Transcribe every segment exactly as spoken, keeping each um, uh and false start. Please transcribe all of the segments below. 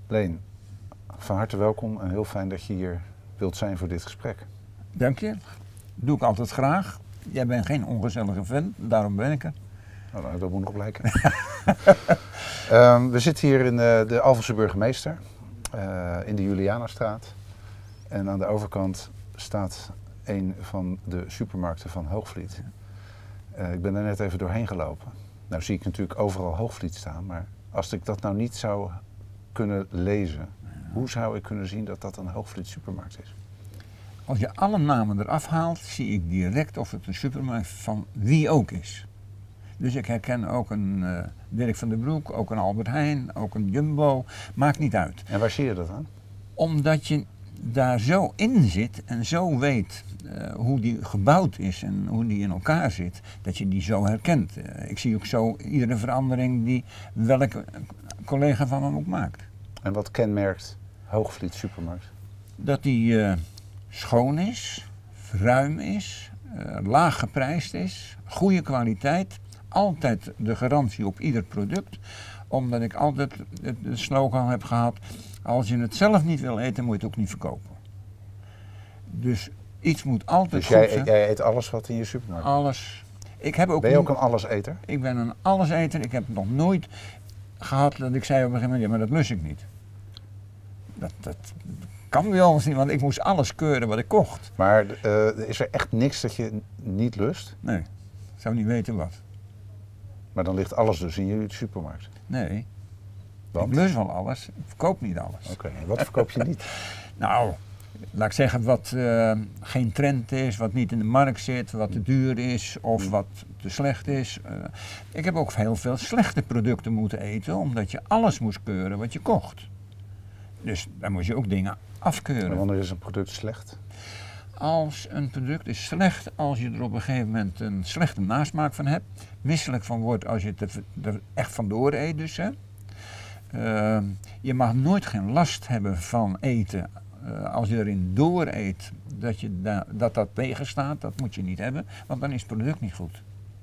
Leen, van harte welkom en heel fijn dat je hier wilt zijn voor dit gesprek. Dank je. Doe ik altijd graag. Jij bent geen ongezellige vent, daarom ben ik er. Nou, dat moet nog blijken. um, we zitten hier in de, de Alphense Burgemeester, uh, in de Julianastraat. En aan de overkant staat een van de supermarkten van Hoogvliet. Uh, ik ben er net even doorheen gelopen. Nou zie ik natuurlijk overal Hoogvliet staan, maar als ik dat nou niet zou kunnen lezen, hoe zou ik kunnen zien dat dat een Hoogvliet supermarkt is? Als je alle namen eraf haalt, zie ik direct of het een supermarkt van wie ook is. Dus ik herken ook een uh, Dirk van den Broek, ook een Albert Heijn, ook een Jumbo, maakt niet uit. En waar zie je dat aan? Omdat je daar zo in zit en zo weet uh, hoe die gebouwd is en hoe die in elkaar zit, dat je die zo herkent. Uh, ik zie ook zo iedere verandering die welke collega van hem ook maakt. En wat kenmerkt Hoogvliet supermarkt? Dat die uh, schoon is, ruim is, uh, laag geprijsd is, goede kwaliteit, altijd de garantie op ieder product, omdat ik altijd de slogan heb gehad, als je het zelf niet wil eten, moet je het ook niet verkopen. Dus iets moet altijd dus goed jij, zijn. jij eet alles wat in je supermarkt? Alles. Ik heb ook ben je ook een alleseter? Ik ben een alleseter. Ik heb nog nooit gehad dat ik zei op een gegeven moment, ja, maar dat lust ik niet. Dat, dat kan bij ons niet, want ik moest alles keuren wat ik kocht. Maar uh, is er echt niks dat je niet lust? Nee, ik zou niet weten wat. Maar dan ligt alles dus in jullie supermarkt? Nee. Want? Ik lust wel alles, ik verkoop niet alles. Oké, okay, wat verkoop je niet? Nou, laat ik zeggen wat uh, geen trend is, wat niet in de markt zit, wat te duur is of wat te slecht is. Uh, ik heb ook heel veel slechte producten moeten eten, omdat je alles moest keuren wat je kocht. Dus daar moest je ook dingen afkeuren. En wanneer is een product slecht? Als een product is slecht als je er op een gegeven moment een slechte nasmaak van hebt, misselijk van wordt als je het er, er echt vandoor eet dus. Hè. Uh, je mag nooit geen last hebben van eten uh, als je erin door eet, dat, je da dat dat tegenstaat, dat moet je niet hebben, want dan is het product niet goed.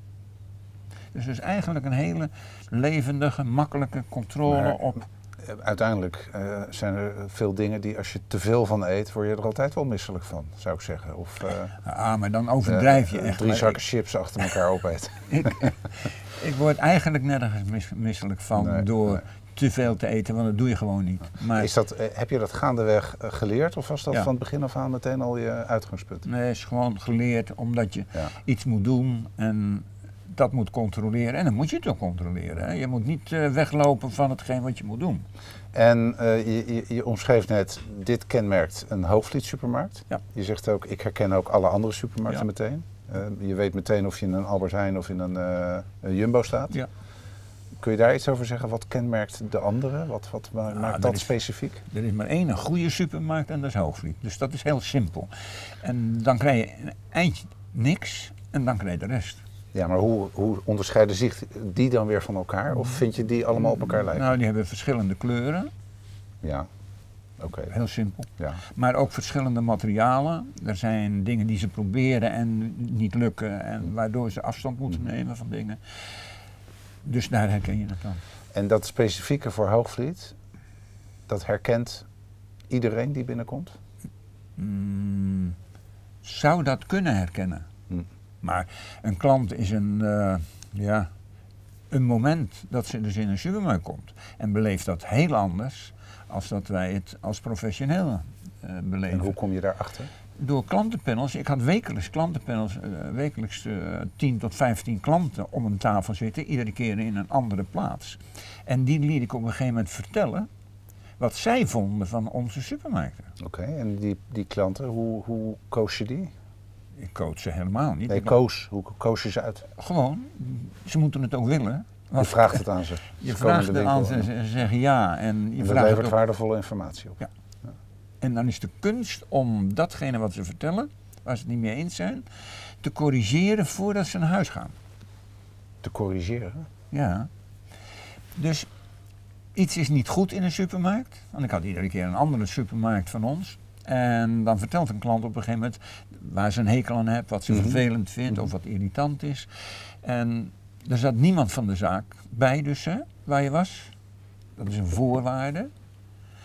Dus het is eigenlijk een hele levendige, makkelijke controle maar, op... Uiteindelijk uh, zijn er veel dingen die als je te veel van eet, word je er altijd wel misselijk van, zou ik zeggen. Of, uh, ah, maar dan overdrijf je uh, echt. Drie zakken ik, chips achter elkaar opeten. ik, ik word eigenlijk nergens mis, misselijk van nee, door nee. te veel te eten, want dat doe je gewoon niet. Maar, is dat, uh, heb je dat gaandeweg uh, geleerd of was dat ja. van het begin af aan meteen al je uitgangspunt? Nee, het is gewoon geleerd omdat je ja. iets moet doen en dat moet controleren. En dan moet je het ook controleren. Hè? Je moet niet uh, weglopen van hetgeen wat je moet doen. En uh, je, je, je omschreef net, dit kenmerkt een Hoogvliet supermarkt. Ja. Je zegt ook, ik herken ook alle andere supermarkten ja. meteen. Uh, je weet meteen of je in een Albert Heijn of in een, uh, een Jumbo staat. Ja. Kun je daar iets over zeggen? Wat kenmerkt de andere? Wat, wat maakt ja, dat is, specifiek? Er is maar één een goede supermarkt en dat is Hoogvliet. Dus dat is heel simpel. En dan krijg je een eindje niks en dan krijg je de rest. Ja, maar hoe, hoe onderscheiden zich die dan weer van elkaar? Of vind je die allemaal op elkaar lijken? Nou, die hebben verschillende kleuren. Ja, oké. Okay. Heel simpel. Ja. Maar ook verschillende materialen. Er zijn dingen die ze proberen en niet lukken. En waardoor ze afstand moeten nemen van dingen. Dus daar herken je het dan. En dat specifieke voor Hoogvliet, dat herkent iedereen die binnenkomt? Mm, zou dat kunnen herkennen. Hm. Maar een klant is een, uh, ja, een moment dat ze dus in een supermarkt komt en beleeft dat heel anders als dat wij het als professioneel uh, beleven. En hoe kom je daarachter? Door klantenpanels. Ik had wekelijks klantenpanels, uh, wekelijks uh, tien tot vijftien klanten om een tafel zitten, iedere keer in een andere plaats. En die liet ik op een gegeven moment vertellen wat zij vonden van onze supermarkten. Oké, okay, en die, die klanten, hoe, hoe koos je die? Ik coach ze helemaal niet. Nee, koos. Hoe koos je ze uit? Gewoon. Ze moeten het ook willen. Je vraagt het aan ze. Je vraagt het aan ze en ze zeggen ja. En je en vraagt levert ook waardevolle informatie op. Ja. Ja. En dan is de kunst om datgene wat ze vertellen, waar ze het niet mee eens zijn, te corrigeren voordat ze naar huis gaan. Te corrigeren? Ja. Dus iets is niet goed in een supermarkt. Want ik had iedere keer een andere supermarkt van ons. En dan vertelt een klant op een gegeven moment waar ze een hekel aan heeft, wat ze mm-hmm. vervelend vindt mm-hmm. of wat irritant is. En er zat niemand van de zaak bij dus, hè, waar je was. Dat is een voorwaarde.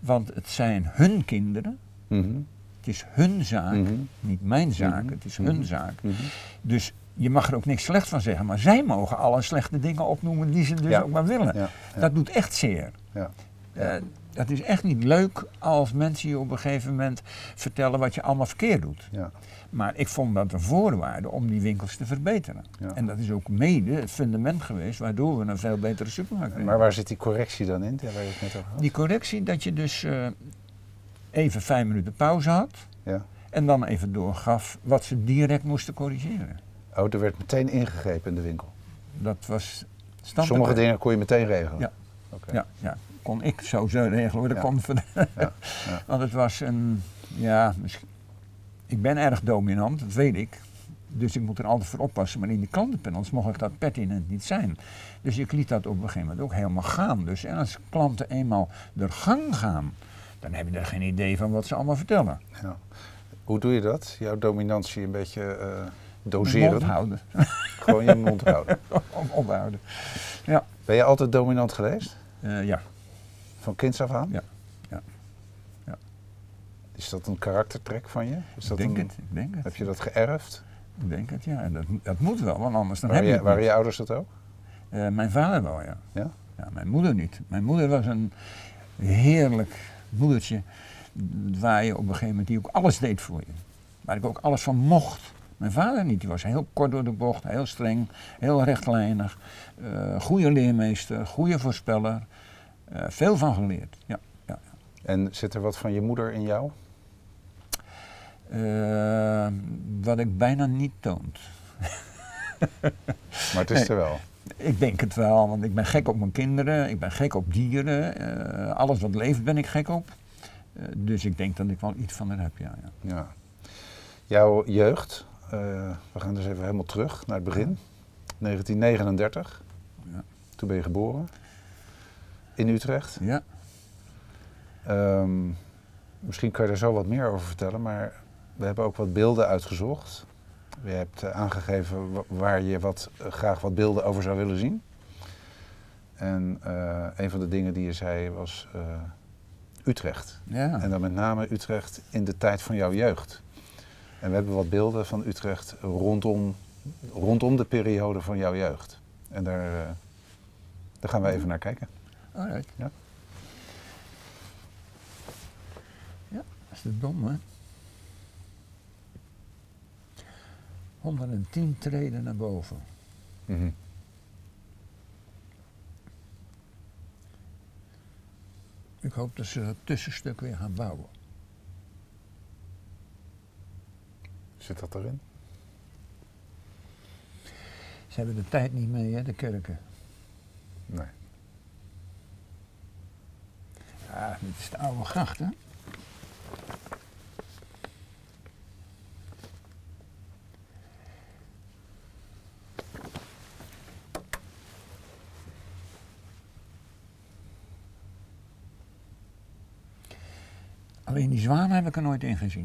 Want het zijn hun kinderen. Mm-hmm. Het is hun zaak, Mm-hmm. niet mijn zaak. Mm-hmm. Het is hun Mm-hmm. zaak. Mm-hmm. Dus je mag er ook niks slecht van zeggen. Maar zij mogen alle slechte dingen opnoemen die ze dus Ja. ook maar willen. Ja, ja. Dat doet echt zeer. Ja. Uh, dat is echt niet leuk als mensen je op een gegeven moment vertellen wat je allemaal verkeerd doet. Ja. Maar ik vond dat een voorwaarde om die winkels te verbeteren. Ja. En dat is ook mede het fundament geweest waardoor we een veel betere supermarkt hebben. Maar waar zit die correctie dan in, waar je het net over had? Die correctie dat je dus uh, even vijf minuten pauze had Ja. en dan even doorgaf wat ze direct moesten corrigeren. Oh, er werd meteen ingegrepen in de winkel? Dat was standaard. Sommige dingen kon je meteen regelen? Ja. Okay. Ja, ja, kon ik zo zo regelen hoor. Dat Ja. kon van, Ja. Ja. Want het was een, ja, misschien, ik ben erg dominant, dat weet ik. Dus ik moet er altijd voor oppassen. Maar in die klantenpanels mocht ik dat pertinent niet zijn. Dus ik liet dat op een gegeven moment ook helemaal gaan. Dus en als klanten eenmaal de gang gaan, dan heb je er geen idee van wat ze allemaal vertellen. Ja. Hoe doe je dat? Jouw dominantie een beetje uh, Mijn doseren? mond houden. Gewoon je mond houden. Ophouden. Ja. Ben je altijd dominant geweest? Uh, ja. Van kinds af aan? Ja. Ja. Ja. Is dat een karaktertrek van je? Is dat ik denk een, het, ik denk het. Heb je dat geërfd? Ik denk het, ja. En dat, dat moet wel, want anders dan Waren, heb je je, het waren niet. je ouders dat ook? Uh, mijn vader wel, ja. Ja? Ja, mijn moeder niet. Mijn moeder was een heerlijk moedertje waar je op een gegeven moment die ook alles deed voor je. Waar ik ook alles van mocht. Mijn vader niet. Die was heel kort door de bocht, heel streng, heel rechtlijnig. Uh, goede leermeester, goede voorspeller. Uh, veel van geleerd, ja, ja. En zit er wat van je moeder in jou? Uh, wat ik bijna niet toont. Maar het is Nee. er wel. Ik denk het wel, want ik ben gek op mijn kinderen, ik ben gek op dieren, uh, alles wat leeft ben ik gek op. Uh, dus ik denk dat ik wel iets van er heb, ja. ja. Ja. Jouw jeugd, uh, we gaan dus even helemaal terug naar het begin. negentien negenendertig, Ja. Toen ben je geboren. In Utrecht. Ja. Um, misschien kan je er zo wat meer over vertellen, maar we hebben ook wat beelden uitgezocht. Je hebt uh, aangegeven wa- waar je wat, uh, graag wat beelden over zou willen zien. En uh, een van de dingen die je zei was uh, Utrecht. Ja. En dan met name Utrecht in de tijd van jouw jeugd. En we hebben wat beelden van Utrecht rondom, rondom de periode van jouw jeugd. En daar, uh, daar gaan we even naar kijken. Alright. Ja. Ja, dat is de dom, hè? honderdtien treden naar boven. Mm-hmm. Ik hoop dat ze dat tussenstuk weer gaan bouwen. Zit dat erin? Ze hebben de tijd niet mee, hè, de kerken. Nee. Ja, dit is de oude gracht, hè? Alleen die zwanen heb ik er nooit in gezien.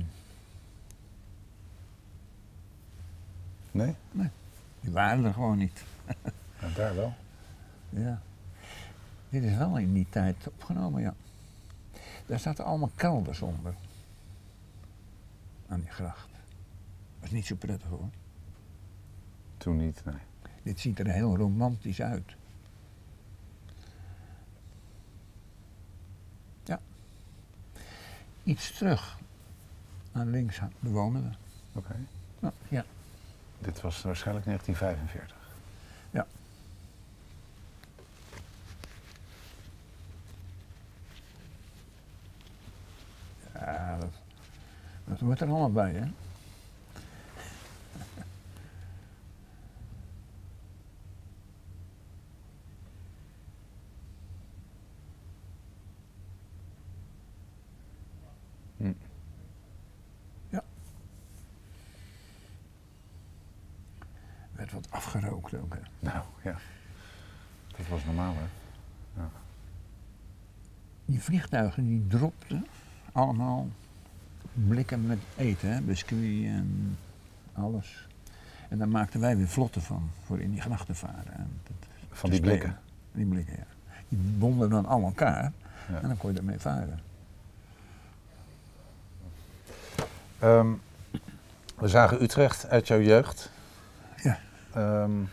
Nee? Nee, die waren er gewoon niet. Ja, daar wel. Ja. Dit is wel in die tijd opgenomen, ja. Daar zaten allemaal kelders onder. Aan die gracht. Dat is niet zo prettig hoor. Toen niet, nee. Dit ziet er heel romantisch uit. Ja. Iets terug. Aan links wonen we. Oké. Okay. Ja, ja. Dit was waarschijnlijk negentien vijfenveertig. Ja. Ja, dat, dat hoort er allemaal bij, hè? Hm. Ja. Werd wat afgerookt ook, hè? Nou, ja. Dat was normaal, hè? Ja. Die vliegtuigen die dropten allemaal blikken met eten, hè? Biscuit en alles. En daar maakten wij weer vlotten van, voor in die grachten varen. En dat, van die blikken? Die blikken, ja. Die bonden dan aan elkaar ja. en dan kon je ermee varen. Um, we zagen Utrecht uit jouw jeugd. Ja. Um,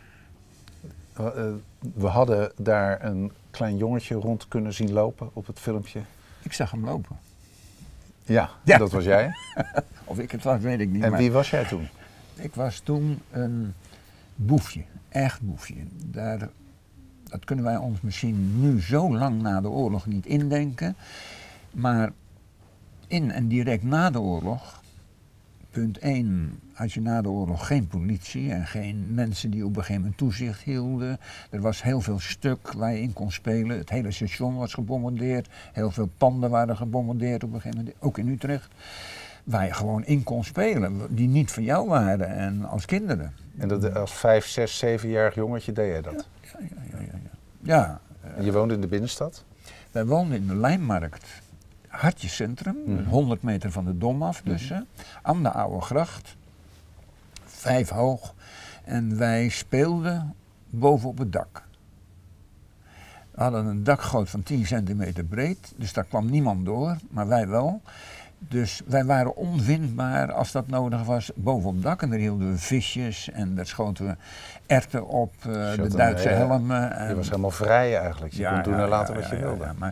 we, uh, we hadden daar een klein jongetje rond kunnen zien lopen op het filmpje. Ik zag hem lopen. Ja, ja. Dat was jij. Of ik het was, weet ik niet. En maar wie was jij toen? Ik was toen een boefje, echt boefje. Daar, dat kunnen wij ons misschien nu zo lang na de oorlog niet indenken. Maar in en direct na de oorlog, punt één, had je na de oorlog geen politie en geen mensen die op een gegeven moment toezicht hielden. Er was heel veel stuk waar je in kon spelen. Het hele station was gebombardeerd. Heel veel panden waren gebombardeerd op een gegeven moment, ook in Utrecht. Waar je gewoon in kon spelen, die niet van jou waren en als kinderen. En dat, als vijf, zes, zevenjarig jongetje deed jij dat? Ja, ja, ja. ja, ja. ja en je woonde in de binnenstad? Wij woonden in de Lijnmarkt. Hartjescentrum, mm. honderd meter van de Dom af dus, mm. aan de Oude Gracht, vijf hoog. En wij speelden boven op het dak. We hadden een dakgoot van tien centimeter breed, dus daar kwam niemand door, maar wij wel. Dus wij waren onvindbaar als dat nodig was boven op het dak. En daar hielden we visjes en daar schoten we erwten op, uh, de Duitse een, helmen. En... Je was helemaal vrij eigenlijk, je ja, kon doen en laten ja, wat je ja, wilde. Ja, maar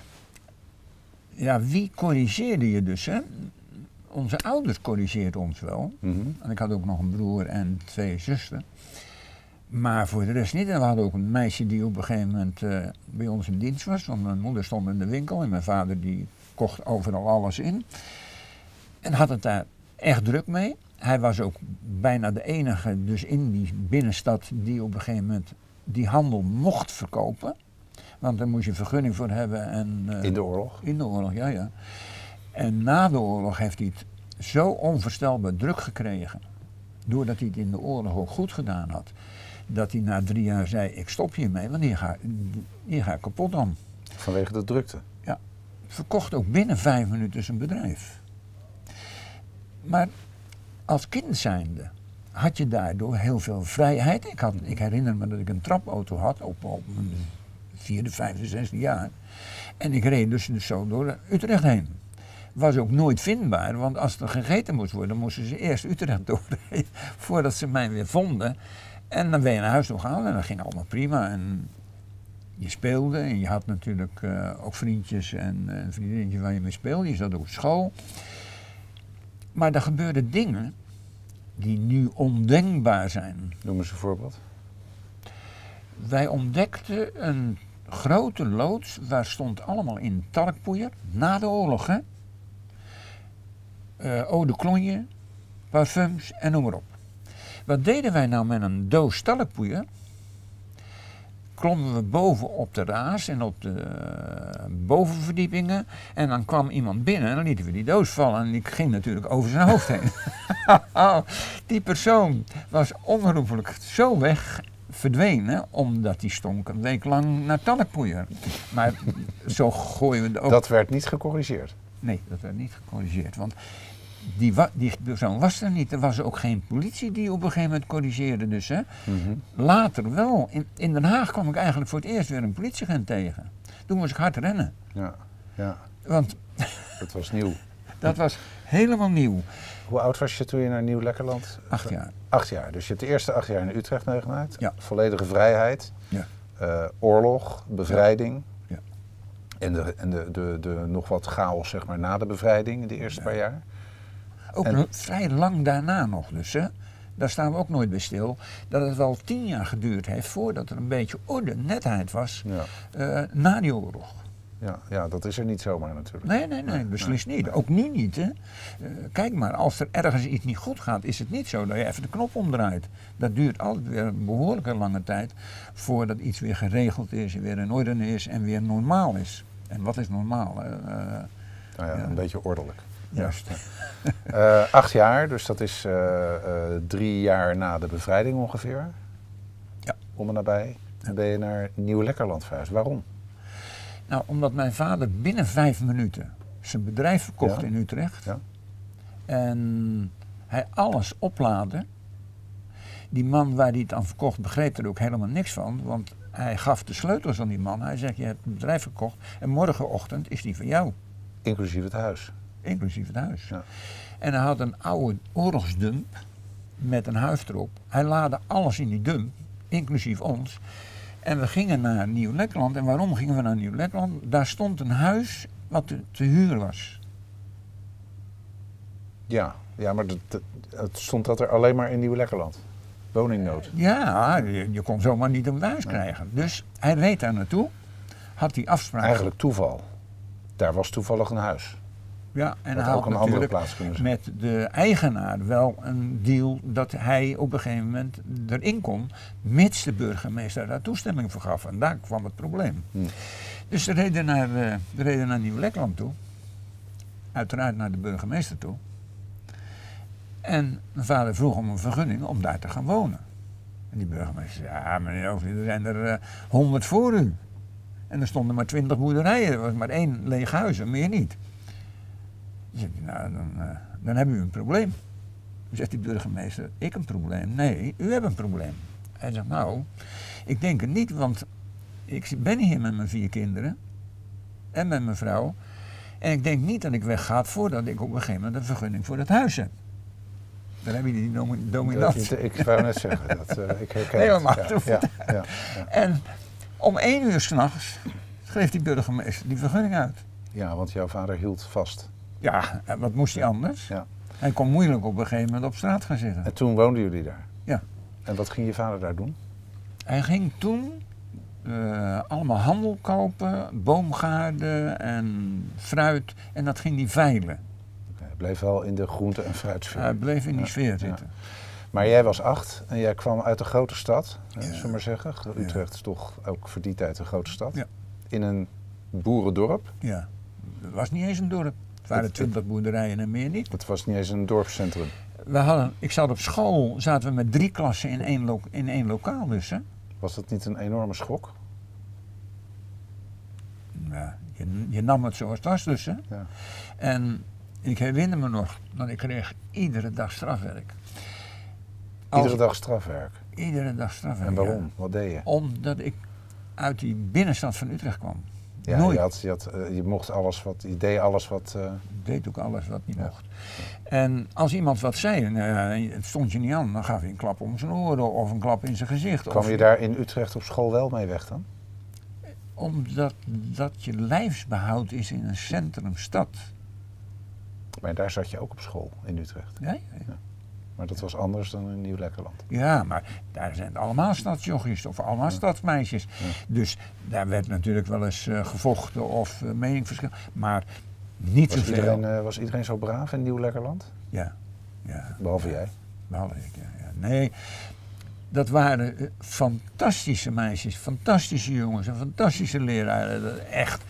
ja, wie corrigeerde je dus, hè? Onze ouders corrigeerden ons wel. Mm-hmm. En ik had ook nog een broer en twee zussen. Maar voor de rest niet. En we hadden ook een meisje die op een gegeven moment uh, bij ons in dienst was. Want mijn moeder stond in de winkel en mijn vader die kocht overal alles in. En had het daar echt druk mee. Hij was ook bijna de enige dus in die binnenstad die op een gegeven moment die handel mocht verkopen. Want daar moest je vergunning voor hebben. En, uh, in de oorlog? In de oorlog, ja, ja. En na de oorlog heeft hij het zo onvoorstelbaar druk gekregen. Doordat hij het in de oorlog ook goed gedaan had. Dat hij na drie jaar zei, ik stop hiermee, want hier ga, hier ga ik kapot dan. Vanwege de drukte? Ja. Verkocht ook binnen vijf minuten zijn bedrijf. Maar als kind zijnde had je daardoor heel veel vrijheid. Ik, had, ik herinner me dat ik een trapauto had op, op mijn vierde, vijfde, zesde jaar. En ik reed dus, dus zo door Utrecht heen. Was ook nooit vindbaar, want als er gegeten moest worden, moesten ze eerst Utrecht doorrijden voordat ze mij weer vonden. En dan ben je naar huis toe gegaan en dat ging allemaal prima. En je speelde en je had natuurlijk uh, ook vriendjes en uh, een vriendinnetje waar je mee speelde. Je zat ook op school. Maar er gebeurden dingen die nu ondenkbaar zijn. Noem eens een voorbeeld. Wij ontdekten een grote loods, waar stond allemaal in talkpoeier, na de oorlog, hè. Uh, eau de cologne, parfums en noem maar op. Wat deden wij nou met een doos talkpoeier? Klommen we boven op de raas en op de uh, bovenverdiepingen en dan kwam iemand binnen en dan lieten we die doos vallen en die ging natuurlijk over zijn hoofd heen. Die persoon was onherroepelijk zo weg verdwenen, omdat die stonk een week lang naar talkpoeier. Maar zo gooien we het ook. Dat werd niet gecorrigeerd? Nee, dat werd niet gecorrigeerd, want die, wa- die persoon was er niet. Er was ook geen politie die op een gegeven moment corrigeerde dus. Hè. Mm-hmm. Later wel. In, in Den Haag kwam ik eigenlijk voor het eerst weer een politieagent tegen. Toen moest ik hard rennen. Ja, ja. Want dat was nieuw. Dat was helemaal nieuw. Hoe oud was je toen je naar Nieuw-Lekkerland? Acht jaar. Acht jaar. Dus je hebt de eerste acht jaar in Utrecht meegemaakt. Ja. Volledige vrijheid. Ja. Uh, oorlog, bevrijding. Ja. En, de, en de, de, de nog wat chaos zeg maar na de bevrijding, de eerste ja. paar jaar. Ook en, vrij lang daarna nog dus, hè. Daar staan we ook nooit bij stil. Dat het wel tien jaar geduurd heeft voordat er een beetje orde, netheid was ja. uh, na die oorlog. Ja, ja, dat is er niet zomaar natuurlijk. Nee, nee, nee, beslist nee, niet. Nee. Ook nu niet, hè. Uh, kijk maar, als er ergens iets niet goed gaat, is het niet zo dat je even de knop omdraait. Dat duurt altijd weer een behoorlijke lange tijd voordat iets weer geregeld is, weer in orde is en weer normaal is. En wat is normaal? Uh, nou ja, ja, een beetje ordelijk. Juist. uh, acht jaar, dus dat is uh, uh, drie jaar na de bevrijding ongeveer. Ja. Om en nabij. En ben je naar Nieuw-Lekkerland verhuisd. Waarom? Nou, omdat mijn vader binnen vijf minuten zijn bedrijf verkocht ja. in Utrecht. Ja. En hij alles oplaadde. Die man waar hij het aan verkocht begreep er ook helemaal niks van. Want hij gaf de sleutels aan die man. Hij zegt, je hebt het bedrijf verkocht en morgenochtend is die van jou. Inclusief het huis. inclusief het huis. Ja. En hij had een oude oorlogsdump met een huis erop. Hij laadde alles in die dump, inclusief ons. En we gingen naar Nieuw-Lekkerland. En waarom gingen we naar Nieuw-Lekkerland? Daar stond een huis wat te, te huur was. Ja, ja maar dat, dat, het stond dat er alleen maar in Nieuw-Lekkerland. Woningnood. Ja, je, je kon zomaar niet een huis krijgen. Dus hij reed daar naartoe, had die afspraak. Eigenlijk toeval. Daar was toevallig een huis. Ja, en Had hij ook had een andere natuurlijk plaats kunnen zijn. met de eigenaar wel een deal dat hij op een gegeven moment erin kon, mits de burgemeester daar toestemming voor gaf. En daar kwam het probleem. Hmm. Dus ze reden naar, uh, we reden naar Nieuw-Lekkerland toe, uiteraard naar de burgemeester toe. En mijn vader vroeg om een vergunning om daar te gaan wonen. En die burgemeester zei, ja meneer Overdiek, er zijn er honderd uh, voor u. En er stonden maar twintig boerderijen, er was maar één leeg huis en meer niet. Dan zeg ik, nou dan, uh, dan hebben u een probleem. Dan zegt die burgemeester, ik een probleem? Nee, u hebt een probleem. Hij zegt, nou, ik denk het niet, want ik ben hier met mijn vier kinderen en met mijn vrouw. En ik denk niet dat ik wegga voordat ik op een gegeven moment een vergunning voor het huis heb. Dan heb je die dominant. Dat, ik wou net zeggen, dat, uh, ik herken nee, het. maar Ja, ja, ja, ja. En om één uur s'nachts schreef die burgemeester die vergunning uit. Ja, want jouw vader hield vast. Ja, en wat moest hij anders? Ja. Hij kon moeilijk op een gegeven moment op straat gaan zitten. En toen woonden jullie daar? Ja. En wat ging je vader daar doen? Hij ging toen uh, allemaal handel kopen, boomgaarden en fruit. En dat ging hij veilen. Hij bleef wel in de groente- en fruitsfeer. Hij bleef in die Ja, sfeer zitten. Ja. Maar jij was acht en jij kwam uit een grote stad, Ja. zullen we maar zeggen. Utrecht Ja. is toch ook voor die tijd een grote stad. Ja. In een boerendorp. Ja. Het was niet eens een dorp. Het waren Het- twintig boerderijen en meer niet. Het was niet eens een dorpscentrum. We hadden, ik zat op school, zaten we met drie klassen in één, lo in één lokaal dus. Hè? Was dat niet een enorme schok? Ja, je, je nam het zoals het was dus. Hè? Ja. En ik herinner me nog dat ik kreeg iedere dag strafwerk. Als- Iedere dag strafwerk. Iedere dag strafwerk. En waarom? ja. Wat deed je? Omdat ik uit die binnenstad van Utrecht kwam. Ja, Nooit. je, had, je, had, uh, je mocht alles wat, je deed alles wat... Uh... Ik deed ook alles wat niet Ja. mocht. En als iemand wat zei, nou, het stond je niet aan, dan gaf hij een klap om zijn oren of een klap in zijn gezicht. Kwam of je daar in Utrecht op school wel mee weg dan? Omdat dat je lijfsbehoud is in een centrumstad. Maar daar zat je ook op school, in Utrecht. Ja, ja. Maar dat was anders dan in Nieuw-Lekkerland. Ja, maar daar zijn het allemaal stadsjochies of allemaal Ja. stadsmeisjes. Ja. Dus daar werd natuurlijk wel eens uh, gevochten of uh, meningsverschil. Maar niet Was zoveel. iedereen, uh, was iedereen zo braaf in Nieuw-Lekkerland? Ja, ja. Behalve jij. Behalve ik, ja, ja. Nee, dat waren uh, fantastische meisjes, fantastische jongens en fantastische leraren. Dat echt.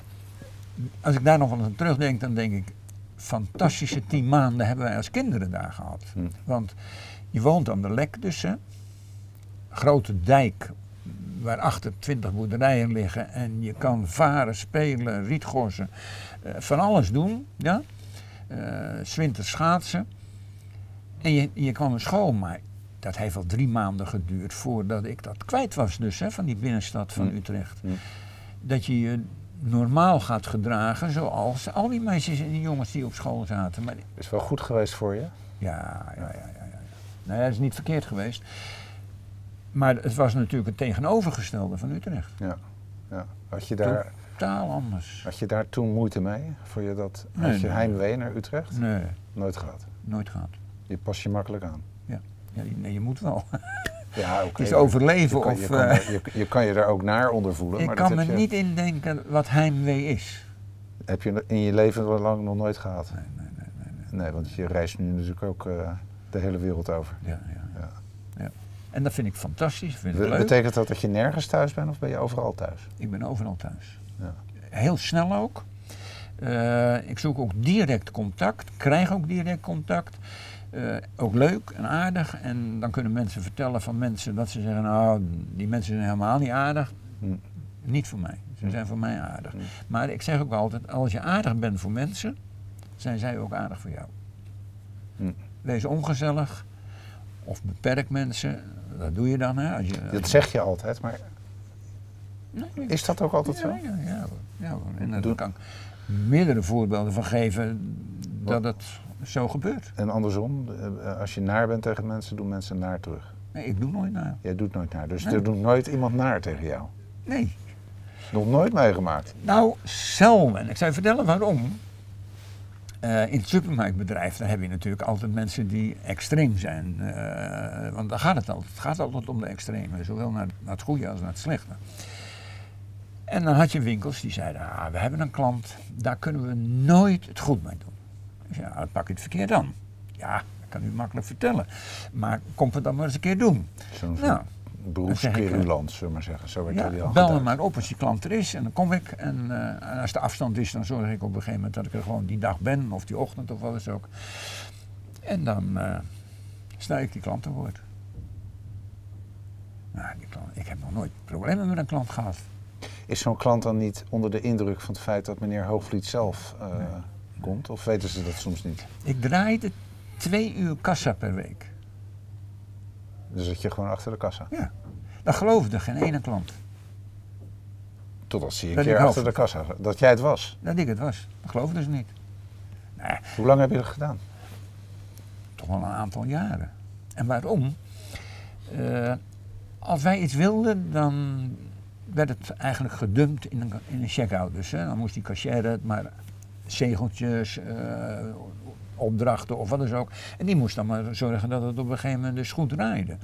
Als ik daar nog wel aan terugdenk, dan denk ik, fantastische tien maanden hebben wij als kinderen daar gehad. Hm. Want je woont aan de Lek dus, hè. Grote dijk waarachter twintig boerderijen liggen en je kan varen, spelen, rietgorsen, uh, van alles doen, ja. Uh, 's winters schaatsen. En je, je kwam naar school, maar dat heeft al drie maanden geduurd voordat ik dat kwijt was dus, hè, van die binnenstad van Hm. Utrecht. Hm. Dat je je normaal gaat gedragen zoals al die meisjes en die jongens die op school zaten. Maar, Is wel goed geweest voor je? ja, ja, ja, ja, ja. ja. Nee, dat is niet verkeerd geweest. Maar het was natuurlijk het tegenovergestelde van Utrecht. Ja. ja. Had, je daar, Totaal anders. had je daar toen moeite mee? Vond je dat, Nee, had je nee. heimwee naar Utrecht? Nee, Nooit gehad. nooit gehad. Je pas je makkelijk aan. Ja, nee, je moet wel. Ja, oké. Het is overleven je kan, of... je, kan, uh, er- je, je kan je daar ook naar onder voelen. ik maar kan dat me heb je, niet indenken wat heimwee is. heb je in je leven wel lang nog nooit gehad. Nee, nee, nee, nee. nee. Nee, want je reist nu natuurlijk ook uh, de hele wereld over. Ja, ja, Ja. ja. En dat vind ik fantastisch, vind ik Be- leuk. betekent dat dat je nergens thuis bent of ben je overal thuis? Ik ben overal thuis. Ja. Heel snel ook. Uh, ik zoek ook direct contact, krijg ook direct contact. Uh, ook leuk en aardig. En dan kunnen mensen vertellen van mensen dat ze zeggen, nou, die mensen zijn helemaal niet aardig. Hm. Niet voor mij. Ze zijn voor mij aardig. Hm. Maar ik zeg ook altijd, als je aardig bent voor mensen, zijn zij ook aardig voor jou. Hm. Wees ongezellig of beperk mensen. Dat doe je dan, hè? Als je, als Dat je- zeg je altijd, maar Nee, is dat ook altijd zo? Ja, ja, ja, ja, hoor. En dat Doen- kan, meerdere voorbeelden van geven dat het zo gebeurt. En andersom, als je naar bent tegen mensen, doen mensen naar terug. Nee, ik doe nooit naar. Jij doet nooit naar, dus Nee. er doet nooit iemand naar tegen jou? Nee. Nog nooit meegemaakt? Nou, zelden. Ik zou je vertellen waarom. Uh, in het supermarktbedrijf daar heb je natuurlijk altijd mensen die extreem zijn. Uh, want daar gaat het altijd. Het gaat altijd om de extreme. Zowel naar, naar het goede als naar het slechte. En dan had je winkels die zeiden, ah, we hebben een klant, daar kunnen we nooit het goed mee doen. Ik zei, nou, dan pak je het verkeerd aan. Ja, dat kan u makkelijk vertellen. Maar kom het dan maar eens een keer doen. Zo'n zo nou, beroepsquerulant, zullen we maar zeggen. Zo werd ja, jullie al bel me geduid. maar op als die klant er is en dan kom ik. En, uh, en als de afstand is, dan zorg ik op een gegeven moment dat ik er gewoon die dag ben, of die ochtend of wat is ook. En dan uh, sta ik die klant te woord. Nou, die klant, ik heb nog nooit problemen met een klant gehad. Is zo'n klant dan niet onder de indruk van het feit dat meneer Hoogvliet zelf uh, nee. komt? Of weten ze dat soms niet? Ik draaide twee uur kassa per week. Dus dat je gewoon achter de kassa? Ja. Dat geloofde geen ene klant. Totdat ze je een Dat keer ik achter hoofd. de kassa, dat jij het was? Dat ik het was. Dat geloofden ze niet. Nee, Hoe lang heb je dat gedaan? toch wel een aantal jaren. En waarom? Uh, als wij iets wilden, dan werd het eigenlijk gedumpt in een, in een check-out. Dus hè, dan moest die cashier het maar zegeltjes, uh, opdrachten of wat dus ook. En die moest dan maar zorgen dat het op een gegeven moment dus goed draaide.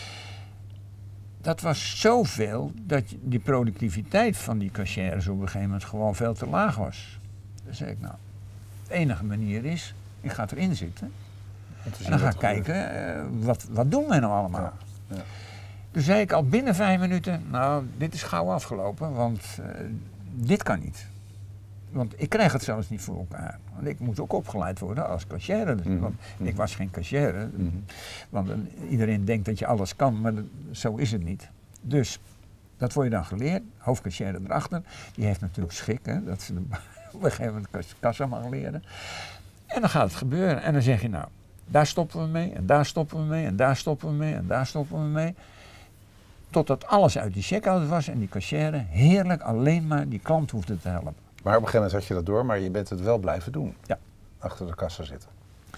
Dat was zoveel dat die productiviteit van die cashiers op een gegeven moment gewoon veel te laag was. Dus zei ik, nou, de enige manier is, ik ga erin zitten. En dan ga ik kijken, uh, wat, wat doen wij nou allemaal? Ja, ja. Toen zei ik al binnen vijf minuten, nou, dit is gauw afgelopen, want uh, dit kan niet. Want ik krijg het zelfs niet voor elkaar. Want ik moet ook opgeleid worden als cashier. Dus, Mm-hmm. Want ik was geen cashier. Mm-hmm. Want uh, iedereen denkt dat je alles kan, maar dat, zo is het niet. Dus, dat word je dan geleerd. Hoofdcashier erachter. Die heeft natuurlijk schik, hè, dat ze de, op een gegeven moment kassa mag leren. En dan gaat het gebeuren. En dan zeg je, nou, daar stoppen we mee, en daar stoppen we mee, en daar stoppen we mee, en daar stoppen we mee. Totdat alles uit die checkout was en die cashier heerlijk alleen maar die klant hoefde te helpen. Maar op een gegeven moment had je dat door, maar je bent het wel blijven doen. Ja. Achter de kassa zitten.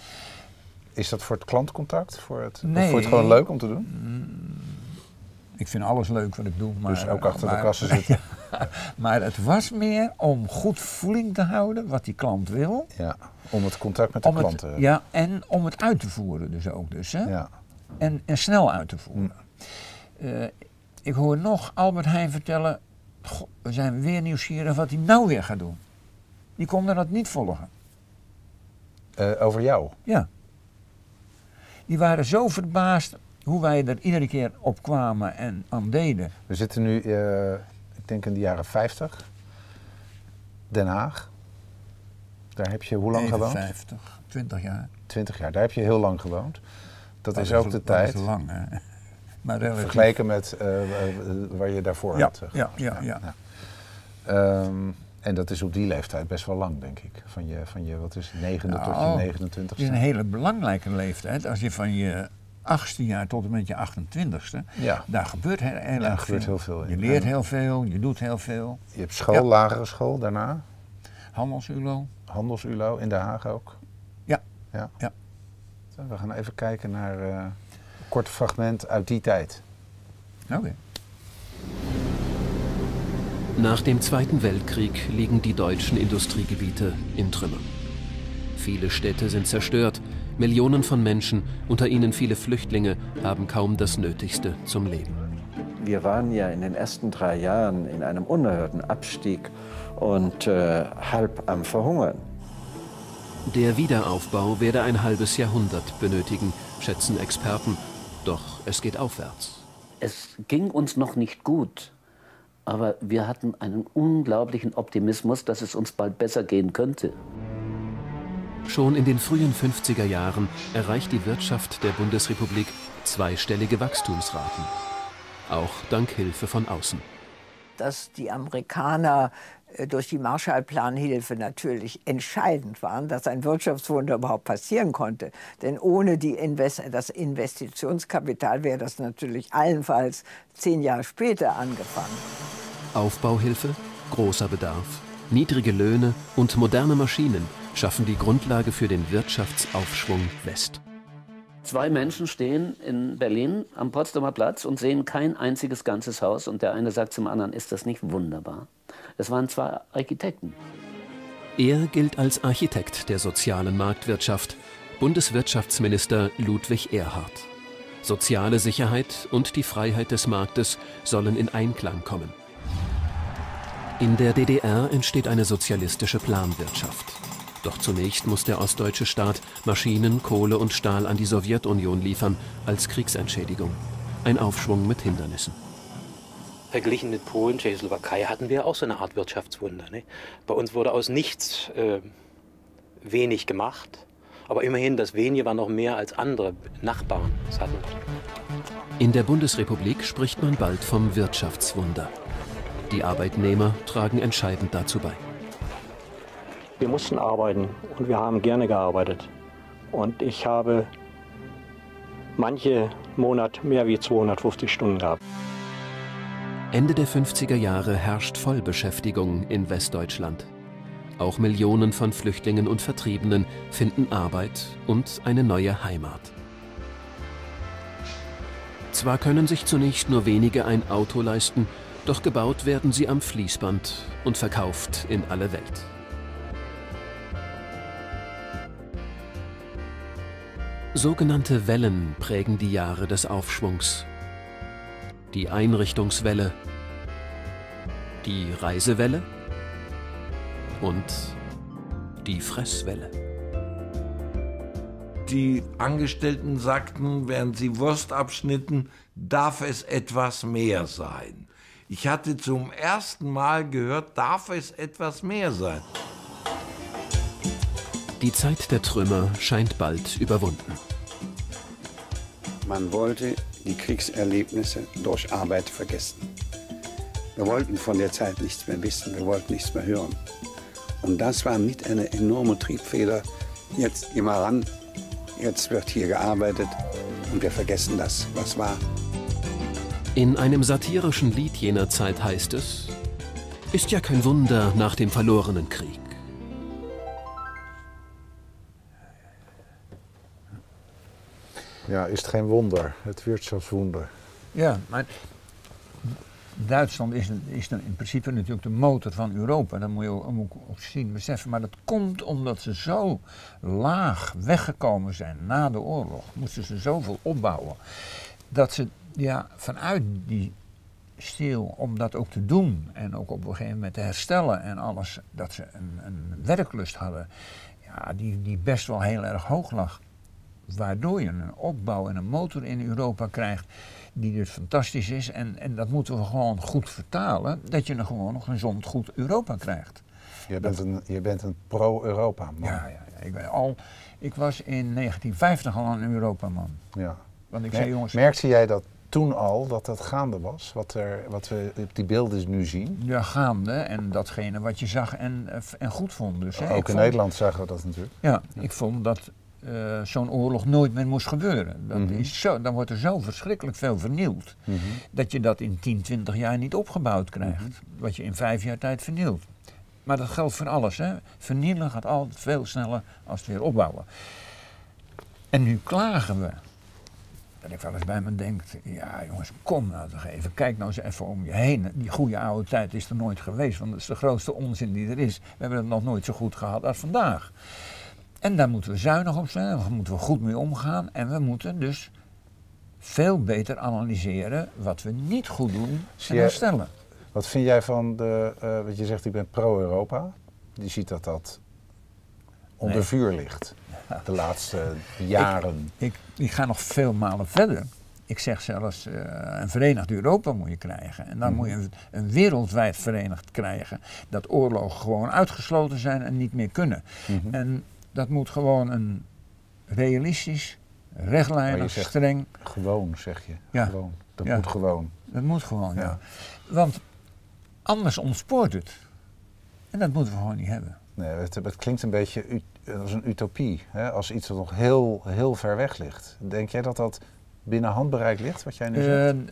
Is dat voor het klantcontact? Voor het, Nee. Of vond je het gewoon leuk om te doen? Ik vind alles leuk wat ik doe. Maar, Dus ook achter maar, de kassa zitten? Ja, maar het was meer om goed voeling te houden wat die klant wil. Ja, om het contact met de om klant te het, hebben. ja, en om het uit te voeren dus ook. Dus, hè? Ja. En, en snel uit te voeren. Mm. Uh, ik hoor nog Albert Heijn vertellen, goh, we zijn weer nieuwsgierig wat hij nou weer gaat doen. Die konden dat niet volgen. Uh, over jou? Ja. Die waren zo verbaasd hoe wij er iedere keer op kwamen en aan deden. We zitten nu, uh, ik denk in de jaren vijftig. Den Haag. Daar heb je hoe lang gewoond? vijftig, twintig jaar. twintig jaar, daar heb je heel lang gewoond. Dat, dat is ook de dat tijd. Dat is lang, hè. Maar relatief. Vergeleken met uh, waar je daarvoor ja, had uh, ja, ja, ja. ja. Um, en dat is op die leeftijd best wel lang, denk ik. Van je, van je wat is het, negende nou, tot je negenentwintigste. Het is een hele belangrijke leeftijd. Als je van je achtste jaar tot en met je achtentwintigste, ja. daar gebeurt heel, heel ja, erg gebeurt veel. heel veel in. Je leert heel veel, je doet heel veel. Je hebt school, ja. lagere school daarna? Handels-U L O. Handels-U L O in Den Haag ook? Ja. ja. ja. We gaan even kijken naar uh, een kort fragment uit die tijd. Oké. Okay. Nach dem Zweiten Weltkrieg liegen die deutschen Industriegebiete in Trümmern. Viele Städte sind zerstört, Millionen von Menschen, unter ihnen viele Flüchtlinge, haben kaum das Nötigste zum Leben. Wir waren ja in den ersten drei Jahren in einem unerhörten Abstieg und äh, halb am Verhungern. Der Wiederaufbau werde ein halbes Jahrhundert benötigen, schätzen Experten. Doch es geht aufwärts. Es ging uns noch nicht gut, aber wir hatten einen unglaublichen Optimismus, dass es uns bald besser gehen könnte. Schon in den frühen fünfziger Jahren erreicht die Wirtschaft der Bundesrepublik zweistellige Wachstumsraten. Auch dank Hilfe von außen. Dass die Amerikaner durch die Marshallplanhilfe natürlich entscheidend waren, dass ein Wirtschaftswunder überhaupt passieren konnte. Denn ohne die Invest das Investitionskapital wäre das natürlich allenfalls zehn Jahre später angefangen. Aufbauhilfe, großer Bedarf, Niedrige Löhne und moderne Maschinen schaffen die Grundlage für den Wirtschaftsaufschwung West. Zwei Menschen stehen in Berlin am Potsdamer Platz und sehen kein einziges ganzes Haus. Und der eine sagt zum anderen, ist das nicht wunderbar? Das waren zwei Architekten. Er gilt als Architekt der sozialen Marktwirtschaft, Bundeswirtschaftsminister Ludwig Erhard. Soziale Sicherheit und die Freiheit des Marktes sollen in Einklang kommen. In der D D R entsteht eine sozialistische Planwirtschaft. Doch zunächst muss der ostdeutsche Staat Maschinen, Kohle und Stahl an die Sowjetunion liefern, als Kriegsentschädigung. Ein Aufschwung mit Hindernissen. Verglichen mit Polen, Tschechoslowakei hatten wir auch so eine Art Wirtschaftswunder. Ne? Bei uns wurde aus nichts äh, wenig gemacht. Aber immerhin, das Wenige war noch mehr als andere Nachbarn es hatten. In der Bundesrepublik spricht man bald vom Wirtschaftswunder. Die Arbeitnehmer tragen entscheidend dazu bei. Wir mussten arbeiten und wir haben gerne gearbeitet. Und ich habe manche Monat mehr wie zweihundertfünfzig Stunden gehabt. Ende der fünfziger Jahre herrscht Vollbeschäftigung in Westdeutschland. Auch Millionen von Flüchtlingen und Vertriebenen finden Arbeit und eine neue Heimat. Zwar können sich zunächst nur wenige ein Auto leisten, doch gebaut werden sie am Fließband und verkauft in alle Welt. Sogenannte Wellen prägen die Jahre des Aufschwungs. Die Einrichtungswelle, die Reisewelle und die Fresswelle. Die Angestellten sagten, während sie Wurst abschnitten, darf es etwas mehr sein. Ich hatte zum ersten Mal gehört, darf es etwas mehr sein. Die Zeit der Trümmer scheint bald überwunden. Man wollte die Kriegserlebnisse durch Arbeit vergessen. Wir wollten von der Zeit nichts mehr wissen, wir wollten nichts mehr hören. Und das war mit einer enormen Triebfeder. Jetzt geh mal ran, jetzt wird hier gearbeitet und wir vergessen das, was war. In einem satirischen Lied jener Zeit heißt es: Ist ja kein Wunder nach dem verlorenen Krieg. Ja, ist geen Wunder, het Wirtschaftswunder. Ja, maar Duitsland is, is dan in principe natuurlijk de motor van Europa. Dat moet je ook, ook, ook zien, beseffen. Maar dat komt omdat ze zo laag weggekomen zijn na de oorlog. Moesten ze zoveel opbouwen. Dat ze ja, vanuit die stil om dat ook te doen en ook op een gegeven moment te herstellen en alles, dat ze een, een werklust hadden, ja, die, die best wel heel erg hoog lag. Waardoor je een opbouw en een motor in Europa krijgt die dus fantastisch is. En, en dat moeten we gewoon goed vertalen, dat je er gewoon nog een gezond goed Europa krijgt. Je bent een, je bent een pro-Europa man. Ja, ja, ja. Ik, ben al, ik was in negentien vijftig al een Europa man. Ja. Want ik Mer zei, jongens, merkte jij dat toen al, dat dat gaande was? Wat, er, wat we op die beelden nu zien? Ja, gaande en datgene wat je zag en, en goed vond. Dus, hè, ook in vond, Nederland zagen we dat natuurlijk. Ja, ja. Ik vond dat Uh, zo'n oorlog nooit meer moest gebeuren. Dat mm-hmm. is zo, dan wordt er zo verschrikkelijk veel vernield, mm-hmm. dat je dat in tien, twintig jaar niet opgebouwd krijgt. Mm-hmm. Wat je in vijf jaar tijd vernielt. Maar dat geldt voor alles. Hè. Vernielen gaat altijd veel sneller als het weer opbouwen. En nu klagen we. Dat ik wel eens bij me denk, ja jongens, kom nou toch even. Kijk nou eens even om je heen. Die goede oude tijd is er nooit geweest, want dat is de grootste onzin die er is. We hebben het nog nooit zo goed gehad als vandaag. En daar moeten we zuinig op zijn, daar moeten we goed mee omgaan. En we moeten dus veel beter analyseren wat we niet goed doen en herstellen. Wat vind jij van de, uh, wat je zegt, ik ben pro-Europa. Je ziet dat dat onder nee. vuur ligt ja. de laatste jaren. Ik, ik, ik ga nog veel malen verder. Ik zeg zelfs, uh, een verenigd Europa moet je krijgen. En dan mm. moet je een, een wereldwijd verenigd krijgen. Dat oorlogen gewoon uitgesloten zijn en niet meer kunnen. Mm-hmm. En dat moet gewoon een realistisch, rechtlijnig, streng... Gewoon, zeg je. Ja. Gewoon. Dat ja. moet gewoon. Dat moet gewoon, ja. ja. Want anders ontspoort het. En dat moeten we gewoon niet hebben. Nee, het, het klinkt een beetje als een utopie. Hè? Als iets dat nog heel, heel ver weg ligt. Denk jij dat dat binnen handbereik ligt, wat jij nu zegt? Uh,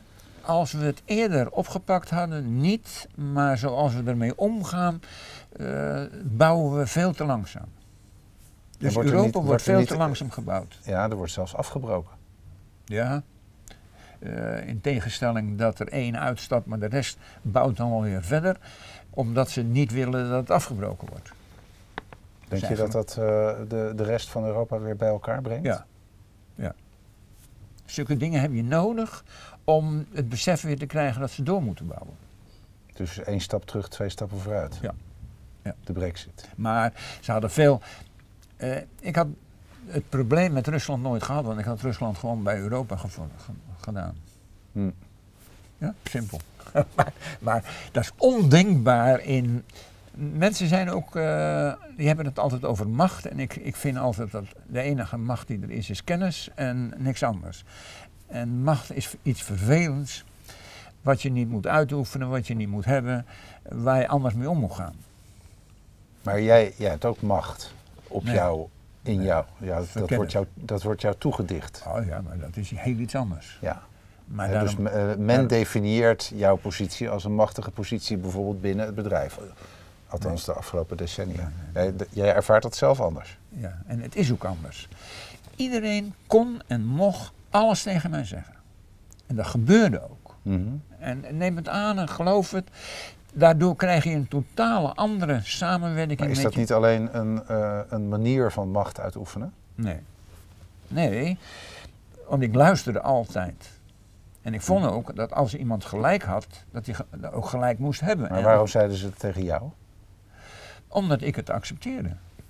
als we het eerder opgepakt hadden, niet, maar zoals we ermee omgaan, uh, bouwen we veel te langzaam. Dus wordt Europa niet, wordt, wordt veel niet, te langzaam gebouwd. Ja, er wordt zelfs afgebroken. Ja, uh, in tegenstelling dat er één uitstapt, maar de rest bouwt dan alweer verder, omdat ze niet willen dat het afgebroken wordt. Denk dus je dat dat uh, de, de rest van Europa weer bij elkaar brengt? Ja. ja. Zulke dingen heb je nodig om het besef weer te krijgen dat ze door moeten bouwen. Dus één stap terug, twee stappen vooruit. Ja. ja. De Brexit. Maar ze hadden veel... Uh, ik had het probleem met Rusland nooit gehad, want ik had Rusland gewoon bij Europa gevo- ge- gedaan. Hm. Ja, simpel. maar, maar dat is ondenkbaar in... Mensen zijn ook, uh, die hebben het altijd over macht en ik, ik vind altijd dat de enige macht die er is, is kennis en niks anders. En macht is iets vervelends, wat je niet moet uitoefenen, wat je niet moet hebben, waar je anders mee om moet gaan. Maar jij, jij hebt ook macht op nee. jou, in nee. jou. Ja, dat, wordt jou. Dat wordt jou toegedicht. Oh ja, maar dat is heel iets anders. Ja. Maar He, daarom, dus uh, men daarom, definieert jouw positie als een machtige positie bijvoorbeeld binnen het bedrijf. Althans nee. de afgelopen decennia. Nee, nee. Jij, jij ervaart dat zelf anders. Ja, en het is ook anders. Iedereen kon en mocht alles tegen mij zeggen. En dat gebeurde ook. Mm-hmm. En neem het aan en geloof het. Daardoor krijg je een totale andere samenwerking. Maar is met dat je... niet alleen een, uh, een manier van macht uitoefenen? Nee. Nee, want ik luisterde altijd. En ik vond ook dat als iemand gelijk had, dat hij ge- ook gelijk moest hebben. Maar en waarom zeiden ze het tegen jou? Omdat ik het accepteerde.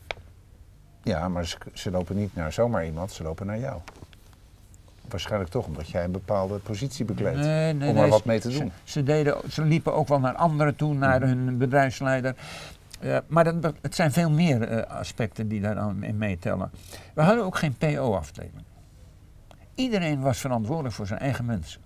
Ja, maar ze, ze lopen niet naar zomaar iemand, ze lopen naar jou. Waarschijnlijk toch omdat jij een bepaalde positie bekleedt. Nee, nee, om er nee, wat mee te doen. Ze, ze, deden, ze liepen ook wel naar anderen toe, naar mm. hun bedrijfsleider. Uh, maar dat, het zijn veel meer uh, aspecten die daar in meetellen. We hadden ook geen P O-afdeling. Iedereen was verantwoordelijk voor zijn eigen mensen.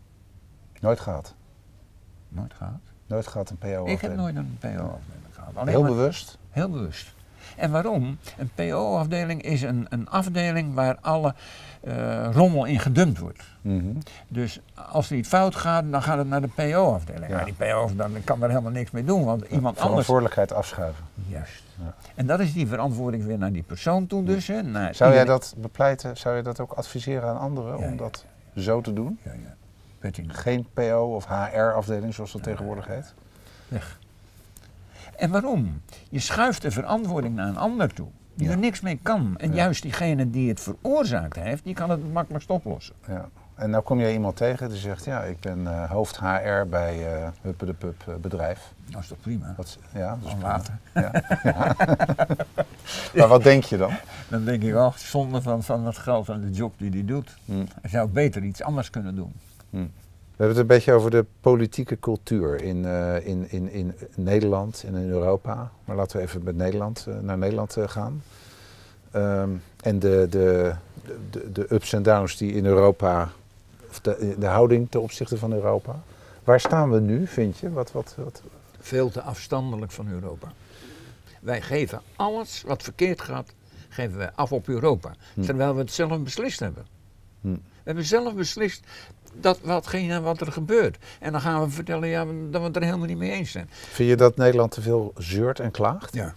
Nooit gehad? Nooit gehad. Nooit gehad een P O-afdeling? Ik heb nooit een P O-afdeling gehad. Alleen heel maar, bewust? Heel bewust. En waarom? Een P O-afdeling is een, een afdeling waar alle uh, rommel in gedumpt wordt. Mm-hmm. Dus als er iets fout gaat, dan gaat het naar de P O-afdeling. Ja. Maar die P O-afdeling kan daar helemaal niks mee doen, want ja, iemand anders... Verantwoordelijkheid afschuiven. Juist. Ja. En dat is die verantwoording weer naar die persoon toe dus. Hè, naar zou jij iedereen... dat bepleiten, zou je dat ook adviseren aan anderen ja, om ja, dat ja, ja. zo te doen? Ja, ja. Weet ik niet. Geen P O of H R-afdeling zoals dat ja, tegenwoordig heet? Weg. En waarom? Je schuift de verantwoording naar een ander toe, die ja. er niks mee kan. En ja. juist diegene die het veroorzaakt heeft, die kan het het makkelijkst oplossen. Ja. En nou kom jij iemand tegen die zegt, ja, ik ben uh, hoofd H R bij uh, Huppe de Pup uh, bedrijf. Dat is toch prima? Wat, ja, dat is prima. Later. Ja. Ja. Maar wat denk je dan? Dan denk ik, oh, zonde van, van het geld en de job die hij doet. Hmm. Hij zou beter iets anders kunnen doen. Hmm. We hebben het een beetje over de politieke cultuur in, uh, in, in, in Nederland en in Europa. Maar laten we even met Nederland, uh, naar Nederland uh, gaan. Um, en de, de, de, de ups en downs die in Europa, of de, de houding ten opzichte van Europa. Waar staan we nu, vind je? Wat, wat, wat? Veel te afstandelijk van Europa. Wij geven alles wat verkeerd gaat, geven wij af op Europa. Hm. Terwijl we het zelf beslist hebben. Hm. We hebben zelf beslist dat watgene wat er gebeurt. En dan gaan we vertellen ja, dat we het er helemaal niet mee eens zijn. Vind je dat Nederland te veel zeurt en klaagt? Ja.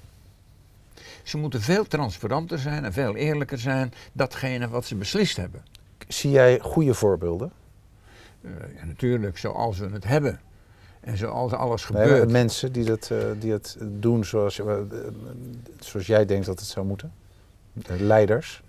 Ze moeten veel transparanter zijn en veel eerlijker zijn, datgene wat ze beslist hebben. Zie jij goede voorbeelden? Uh, ja, natuurlijk, zoals we het hebben. En zoals alles gebeurt. Nee, mensen die het, uh, die het doen zoals, uh, zoals jij denkt dat het zou moeten? De leiders?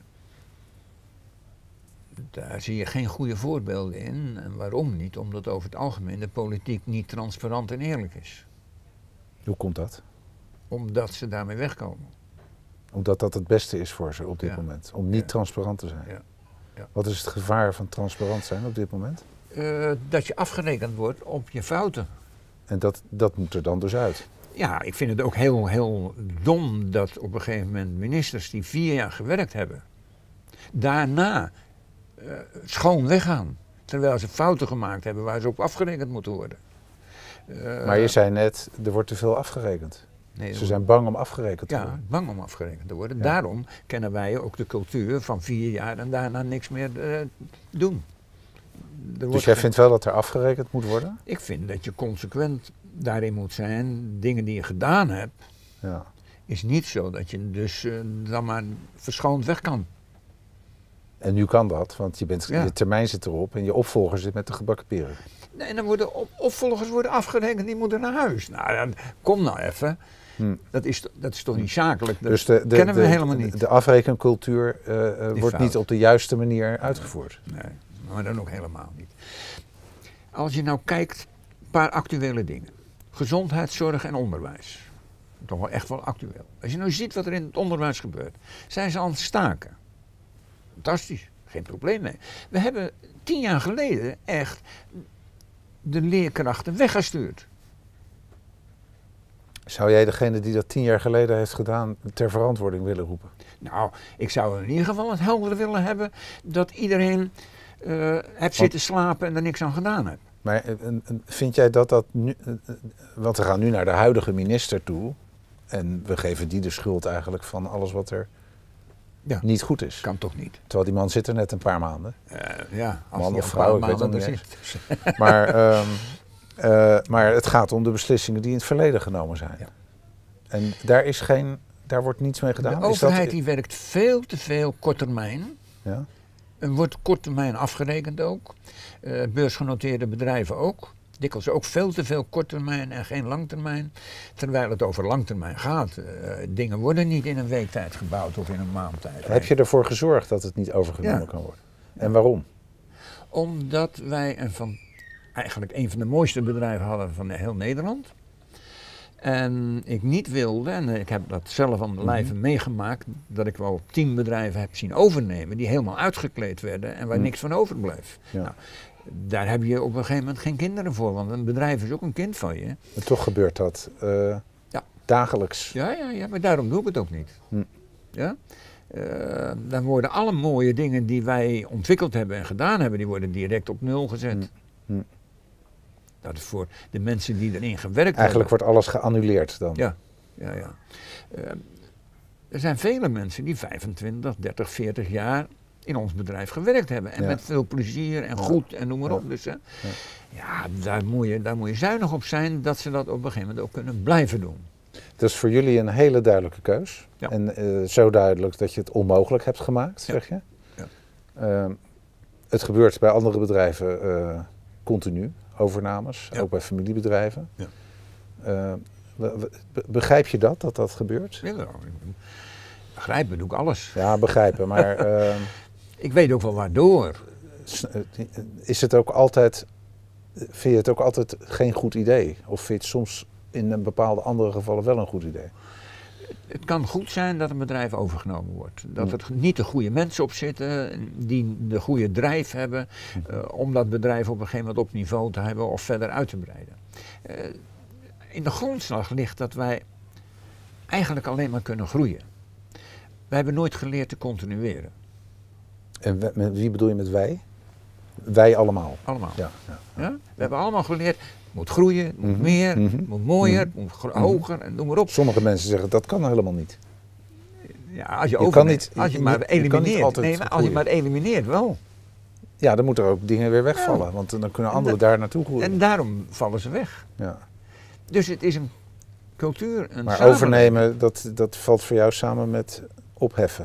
Daar zie je geen goede voorbeelden in. En waarom niet? Omdat over het algemeen de politiek niet transparant en eerlijk is. Hoe komt dat? Omdat ze daarmee wegkomen. Omdat dat het beste is voor ze op dit ja. moment. Om niet ja. transparant te zijn. Ja. Ja. Wat is het gevaar van transparant zijn op dit moment? Uh, dat je afgerekend wordt op je fouten. En dat, dat moet er dan dus uit? Ja, ik vind het ook heel, heel dom dat op een gegeven moment ministers die vier jaar gewerkt hebben, daarna uh, schoon weggaan. Terwijl ze fouten gemaakt hebben waar ze op afgerekend moeten worden. Uh, maar je zei net, er wordt te veel afgerekend. Nee, ze zijn bang om afgerekend te ja, worden. Ja, bang om afgerekend te worden. Ja. Daarom kennen wij ook de cultuur van vier jaar en daarna niks meer uh, doen. er Dus wordt jij ge- vindt wel dat er afgerekend moet worden? Ik vind dat je consequent daarin moet zijn. Dingen die je gedaan hebt, Ja. is niet zo dat je dus uh, dan maar verschoond weg kan. En nu kan dat, want je, bent, Ja. je termijn zit erop en je opvolger zit met de gebakken peren. Nee, en dan worden op, opvolgers worden afgerekend, die moeten naar huis. Nou, dan, kom nou even. Hm. Dat, is, dat is toch niet zakelijk? Dat Dus de, de, kennen we de, helemaal niet. de afrekencultuur uh, uh, wordt fout. niet op de juiste manier uitgevoerd. Nee, maar dan ook helemaal niet. Als je nou kijkt, een paar actuele dingen. Gezondheidszorg en onderwijs. Toch wel echt wel actueel. Als je nou ziet wat er in het onderwijs gebeurt, zijn ze aan het staken. Fantastisch, geen probleem mee. We hebben tien jaar geleden echt de leerkrachten weggestuurd. Zou jij degene die dat tien jaar geleden heeft gedaan ter verantwoording willen roepen? Nou, ik zou in ieder geval het helder willen hebben dat iedereen uh, heeft zitten slapen en er niks aan gedaan heeft. Maar uh, uh, vind jij dat dat nu, uh, uh, want we gaan nu naar de huidige minister toe en we geven die de schuld eigenlijk van alles wat er ja. niet goed is. Kan toch niet? Terwijl die man zit er net een paar maanden. Uh, ja, als man die of vrouw, ik weet het maanden niet is. eens. Maar, um, uh, maar het gaat om de beslissingen die in het verleden genomen zijn. Ja. En daar is geen, daar wordt niets mee gedaan. De overheid is dat... die werkt veel te veel korttermijn. Ja. En wordt korttermijn afgerekend ook. Uh, beursgenoteerde bedrijven ook. Dikwijls ook veel te veel korttermijn en geen langtermijn. Terwijl het over langtermijn gaat. Uh, dingen worden niet in een week tijd gebouwd of in een maand tijd. Heb je ervoor gezorgd dat het niet overgenomen ja. kan worden? En waarom? Omdat wij een van, eigenlijk een van de mooiste bedrijven hadden van heel Nederland. En ik niet wilde, en ik heb dat zelf aan de lijve mm-hmm. meegemaakt, dat ik wel tien bedrijven heb zien overnemen die helemaal uitgekleed werden en waar mm. niks van overbleef. Ja. Nou, daar heb je op een gegeven moment geen kinderen voor, want een bedrijf is ook een kind van je. En toch gebeurt dat uh, ja. dagelijks. Ja, ja, ja, maar daarom doe ik het ook niet. Mm. Ja? Uh, dan worden alle mooie dingen die wij ontwikkeld hebben en gedaan hebben, die worden direct op nul gezet. Mm. Mm. Dat is voor de mensen die erin gewerkt Eigenlijk hebben. wordt alles geannuleerd dan? Ja, ja, ja. Uh, er zijn vele mensen die vijfentwintig, dertig, veertig jaar in ons bedrijf gewerkt hebben. En ja. met veel plezier en goed en noem maar op. Ja. Dus, hè. Ja, ja daar, moet je, daar moet je zuinig op zijn dat ze dat op een gegeven moment ook kunnen blijven doen. Dat is voor jullie een hele duidelijke keus. Ja. En uh, zo duidelijk dat je het onmogelijk hebt gemaakt, ja. zeg je. Ja. Uh, het gebeurt bij andere bedrijven uh, continu. Overnames, ja. ook bij familiebedrijven. Ja. Uh, begrijp je dat, dat dat gebeurt? Ja, begrijpen doe ik alles. Ja, begrijpen, maar... Uh, ik weet ook wel waardoor. Is het ook altijd... Vind je het ook altijd geen goed idee? Of vind je het soms in een bepaalde andere gevallen wel een goed idee? Het kan goed zijn dat een bedrijf overgenomen wordt. Dat er niet de goede mensen op zitten, die de goede drijf hebben, uh, om dat bedrijf op een gegeven moment op niveau te hebben of verder uit te breiden. Uh, in de grondslag ligt dat wij eigenlijk alleen maar kunnen groeien. Wij hebben nooit geleerd te continueren. En met wie bedoel je met wij? Wij allemaal? Allemaal. Ja, ja, ja. Ja? We hebben allemaal geleerd, het moet groeien, het moet mm-hmm. meer, mm-hmm. het moet mooier, mm-hmm. het moet hoger en noem maar op. Sommige mensen zeggen dat kan helemaal niet. Ja, als je, je, over, kan niet, als je, je maar niet, elimineert, je altijd nee, maar als je maar elimineert wel. Ja, dan moeten er ook dingen weer wegvallen, ja. want dan kunnen anderen da- daar naartoe groeien. En daarom vallen ze weg. Ja. Dus het is een cultuur, een Maar overnemen, dat, dat valt voor jou samen met opheffen?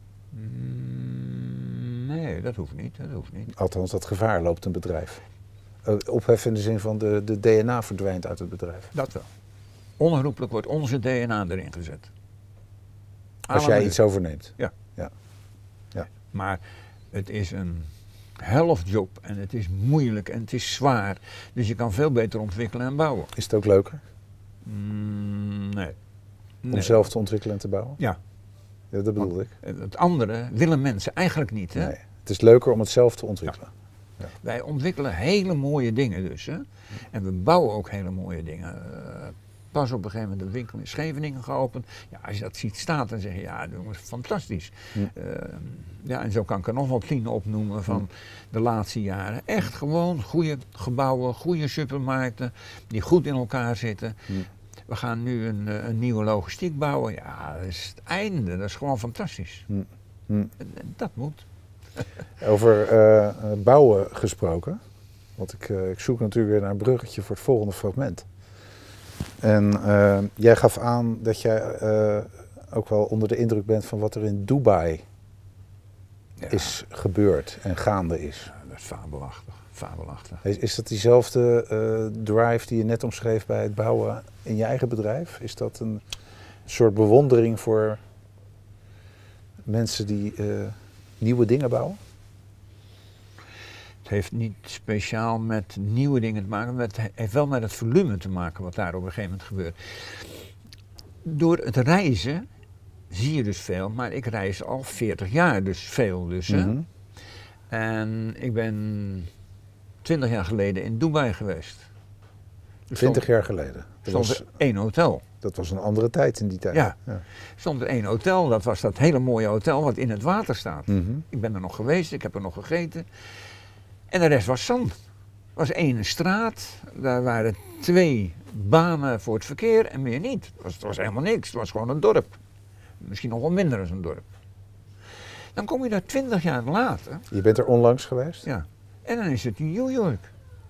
Mm, nee, dat hoeft niet, dat hoeft niet. Althans, dat gevaar loopt een bedrijf. Uh, opheffen in de zin van de, de D N A verdwijnt uit het bedrijf. Dat wel. Onherroepelijk wordt onze D N A erin gezet. Als jij iets overneemt? Ja. ja. ja. Maar het is een helftjob en het is moeilijk en het is zwaar. Dus je kan veel beter ontwikkelen en bouwen. Is het ook leuker? Mm, nee. Om nee. zelf te ontwikkelen en te bouwen? Ja. Ja, dat bedoel ik. Het andere willen mensen eigenlijk niet. Hè? Nee, het is leuker om het zelf te ontwikkelen. Ja. Ja. Wij ontwikkelen hele mooie dingen dus. Hè? En we bouwen ook hele mooie dingen. Uh, pas op een gegeven moment een winkel in Scheveningen geopend. Ja, als je dat ziet staan, dan zeg je, ja jongens, fantastisch. Ja. Uh, ja, en zo kan ik er nog wel tien opnoemen van ja. de laatste jaren. Echt gewoon goede gebouwen, goede supermarkten, die goed in elkaar zitten. Ja. We gaan nu een, een nieuwe logistiek bouwen. Ja, dat is het einde. Dat is gewoon fantastisch. Ja. Ja. En, en dat moet. Over uh, bouwen gesproken. Want ik, uh, ik zoek natuurlijk weer naar een bruggetje voor het volgende fragment. En uh, jij gaf aan dat jij uh, ook wel onder de indruk bent van wat er in Dubai ja. is gebeurd en gaande is. Ja, dat is fabelachtig. fabelachtig. Is, is dat diezelfde uh, drive die je net omschreef bij het bouwen in je eigen bedrijf? Is dat een soort bewondering voor mensen die uh, nieuwe dingen bouwen? Het heeft niet speciaal met nieuwe dingen te maken, maar het heeft wel met het volume te maken wat daar op een gegeven moment gebeurt. Door het reizen zie je dus veel, maar ik reis al veertig jaar, dus veel dus. Mm-hmm. Hè? En ik ben twintig jaar geleden in Dubai geweest. Dus twintig jaar geleden? Er stond er één hotel. Dat was een andere tijd in die tijd. Ja, ja. stond er één hotel, dat was dat hele mooie hotel wat in het water staat. Mm-hmm. Ik ben er nog geweest, ik heb er nog gegeten. En de rest was zand. Er was één straat, daar waren twee banen voor het verkeer en meer niet. Het was, het was helemaal niks, het was gewoon een dorp. Misschien nog wel minder dan een dorp. Dan kom je daar twintig jaar later. Je bent er onlangs geweest? Ja. En dan is het in New York.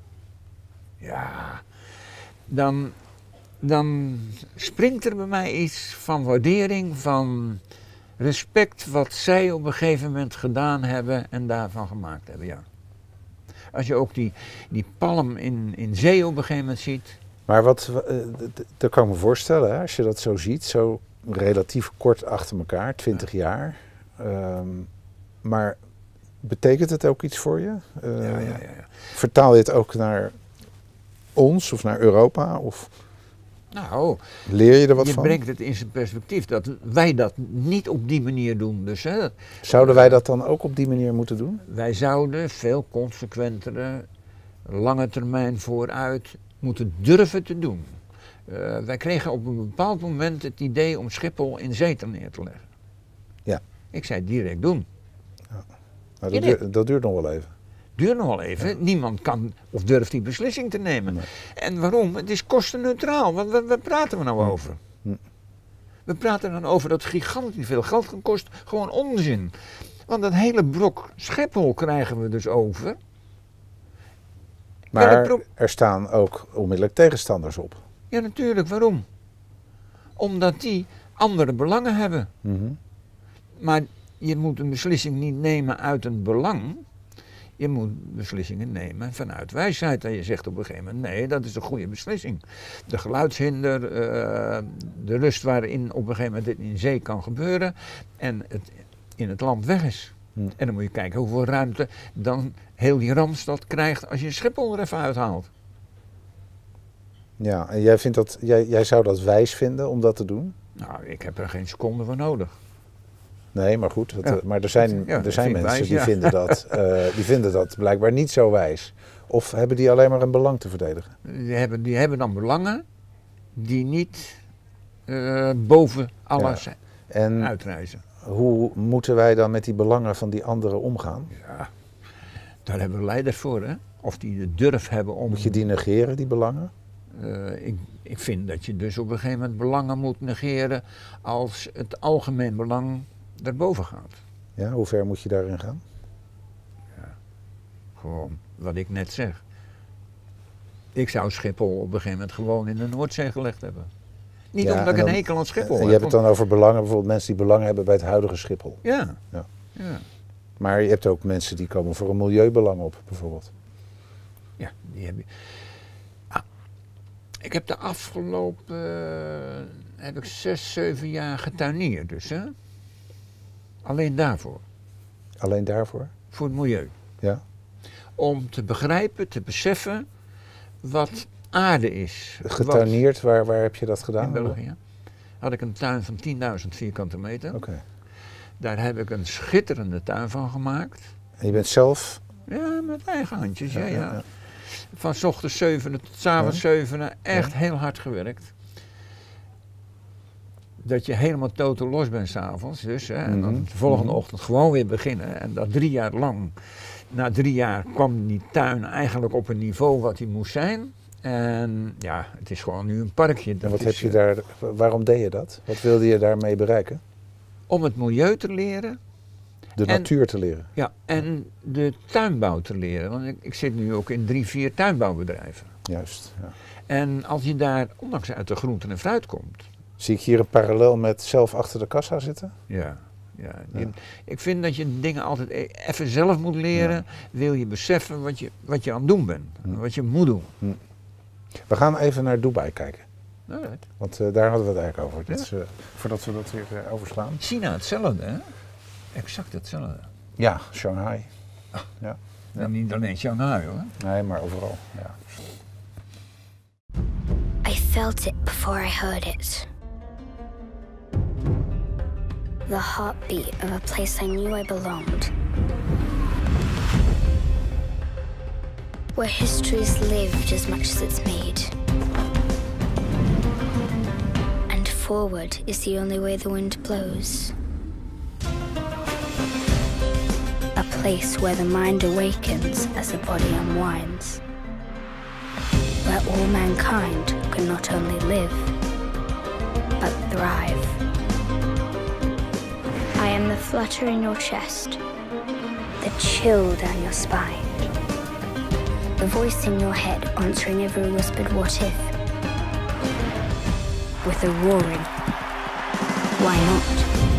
Ja. Dan, dan springt er bij mij iets van waardering, van respect wat zij op een gegeven moment gedaan hebben en daarvan gemaakt hebben, ja. Als je ook die, die palm in, in zee op een gegeven moment ziet. Maar wat, uh, dat kan ik me voorstellen, hè, als je dat zo ziet, zo relatief kort achter elkaar, twintig ja. jaar. Um, maar betekent het ook iets voor je? Uh, ja, ja, ja, ja. Vertaal je het ook naar ons of naar Europa? Of nou, leer je er wat je van? Je brengt het in zijn perspectief dat wij dat niet op die manier doen. Dus, hè, zouden wij dat dan ook op die manier moeten doen? Wij zouden veel consequentere, lange termijn vooruit moeten durven te doen. Uh, wij kregen op een bepaald moment het idee om Schiphol in zee neer te leggen. Ja. Ik zei direct doen. Ja. Maar dat, duurt, dat duurt nog wel even. Duurt nog wel even. Ja. Niemand kan of durft die beslissing te nemen. Nee. En waarom? Het is kostenneutraal. Wat, wat, wat praten we nou hm. over? Hm. We praten dan over dat gigantisch veel geld kan kosten. Gewoon onzin. Want dat hele brok Schiphol krijgen we dus over. Maar pro- er staan ook onmiddellijk tegenstanders op. Ja, natuurlijk. Waarom? Omdat die andere belangen hebben. Mm-hmm. Maar je moet een beslissing niet nemen uit een belang. Je moet beslissingen nemen vanuit wijsheid. En je zegt op een gegeven moment, nee, dat is een goede beslissing. De geluidshinder, uh, de rust waarin op een gegeven moment dit in zee kan gebeuren en het in het land weg is. Hmm. En dan moet je kijken hoeveel ruimte dan heel die Randstad krijgt als je Schiphol er even uithaalt. Ja, en jij, vindt dat, jij, jij zou dat wijs vinden om dat te doen? Nou, ik heb er geen seconde voor nodig. Nee, maar goed, het, ja. maar er zijn, ja, er zijn mensen wijs, die, ja. vinden dat, uh, die vinden dat blijkbaar niet zo wijs. Of hebben die alleen maar een belang te verdedigen? Die hebben, die hebben dan belangen die niet uh, boven alles ja. en uitreizen. Hoe moeten wij dan met die belangen van die anderen omgaan? Ja, daar hebben we leiders voor, hè? Of die de durf hebben om... Moet je die negeren, die belangen? Uh, ik, ik vind dat je dus op een gegeven moment belangen moet negeren als het algemeen belang daarboven gaat. Ja, hoe ver moet je daarin gaan? Ja, gewoon wat ik net zeg. Ik zou Schiphol op een gegeven moment gewoon in de Noordzee gelegd hebben. Niet ja, omdat ik dan, een hekel aan Schiphol heb. Je hebt het dan over belangen, bijvoorbeeld mensen die belang hebben bij het huidige Schiphol. Ja. ja. ja. Maar je hebt ook mensen die komen voor een milieubelang op, bijvoorbeeld. Ja, die heb je. Ah, ik heb de afgelopen, uh, heb ik zes, zeven jaar getuineerd dus, hè. Alleen daarvoor. Alleen daarvoor? Voor het milieu. Ja. Om te begrijpen, te beseffen wat aarde is. Getuineerd, waar, waar heb je dat gedaan? In België. Had ik een tuin van tienduizend vierkante meter. Oké. Okay. Daar heb ik een schitterende tuin van gemaakt. En je bent zelf? Ja, met eigen handjes, ja, ja. ja. ja. Van 's ochtends zevenen tot 's avonds ja. zevenen, echt ja. heel hard gewerkt. Dat je helemaal totaal los bent 's avonds, dus. Hè, en dan de volgende mm-hmm. ochtend gewoon weer beginnen. En dat drie jaar lang. Na drie jaar kwam die tuin eigenlijk op een niveau wat hij moest zijn. En ja, het is gewoon nu een parkje. En wat is, heb je daar, waarom deed je dat? Wat wilde je daarmee bereiken? Om het milieu te leren. De en, natuur te leren. Ja, en de tuinbouw te leren. Want ik, ik zit nu ook in drie, vier tuinbouwbedrijven. Juist, ja. En als je daar, ondanks uit de groenten en fruit komt... Zie ik hier een parallel met zelf achter de kassa zitten? Ja. Ja, ja. je, ik vind dat je dingen altijd even zelf moet leren. Ja. Wil je beseffen wat je, wat je aan het doen bent. Hm. Wat je moet doen. Hm. We gaan even naar Dubai kijken. Alright. Want uh, daar hadden we het eigenlijk over. Ja. Dat is, uh, voordat we dat weer uh, overslaan. China hetzelfde, hè? Exact hetzelfde. Ja, Shanghai. Ah. Ja. Ja. Niet alleen Shanghai, hoor. Nee, maar overal. Ja. I felt it before I heard it. The heartbeat of a place I knew I belonged. Where history's lived as much as it's made. And forward is the only way the wind blows. A place where the mind awakens as the body unwinds. Where all mankind can not only live, but thrive. I am the flutter in your chest, the chill down your spine, the voice in your head answering every whispered what if, with a roaring, why not?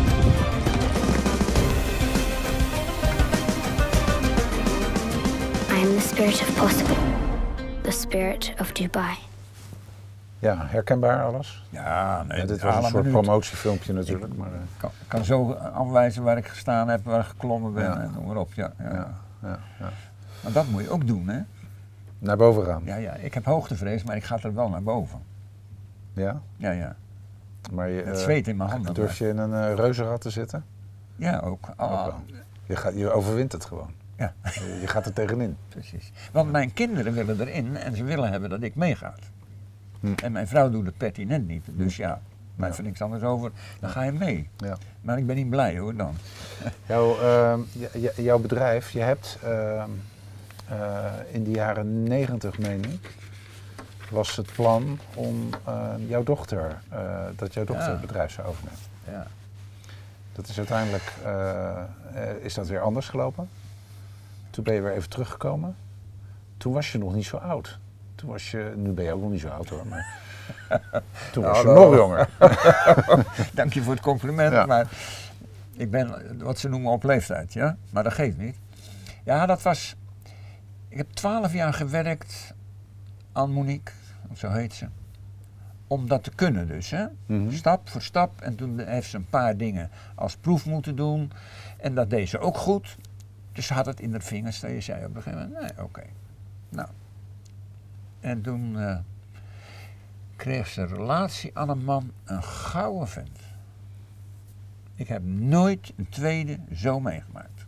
I am the spirit of possible, the spirit of Dubai. Ja, herkenbaar alles? Ja, nee. Ja, dit was een soort minuut. promotiefilmpje natuurlijk. Ik maar, uh... kan, kan zo afwijzen waar ik gestaan heb, waar ik geklommen ben ja. en noem maar op. Ja, ja. Ja, ja, ja. Maar dat moet je ook doen, hè? Naar boven gaan? Ja, ja. Ik heb hoogtevrees, maar ik ga er wel naar boven. Ja? Ja, ja. Maar je, het zweet in mijn handen. Durf je in een uh, reuzenrad te zitten? Ja, ook. Ah. ook je, gaat, je overwint het gewoon. Ja. Je, je gaat er tegenin. Precies. Want mijn kinderen willen erin en ze willen hebben dat ik meega. Hm. En mijn vrouw doet het pertinent niet. Dus ja, mij ja. vind niks anders over. Dan ga je mee. Ja. Maar ik ben niet blij hoor dan. Jouw, uh, j- jouw bedrijf, je hebt uh, uh, in de jaren negentig, meen ik, was het plan om uh, jouw dochter, uh, dat jouw dochter ja. het bedrijf zou overnemen. Ja. Dat is uiteindelijk, uh, uh, is dat weer anders gelopen. Toen ben je weer even teruggekomen. Toen was je nog niet zo oud. Toen was je, nu ben je ook nog niet zo oud hoor, maar toen was je nog jonger. Dank je voor het compliment, ja. maar ik ben wat ze noemen op leeftijd, ja, maar dat geeft niet. Ja, dat was, ik heb twaalf jaar gewerkt aan Monique, zo heet ze, om dat te kunnen dus, hè. Mm-hmm. Stap voor stap en toen heeft ze een paar dingen als proef moeten doen en dat deed ze ook goed. Dus ze had het in de vingers, dat je zei op een gegeven moment, nee, oké, okay. nou. En toen uh, kreeg ze een relatie aan een man, een gouden vent. Ik heb nooit een tweede zo meegemaakt.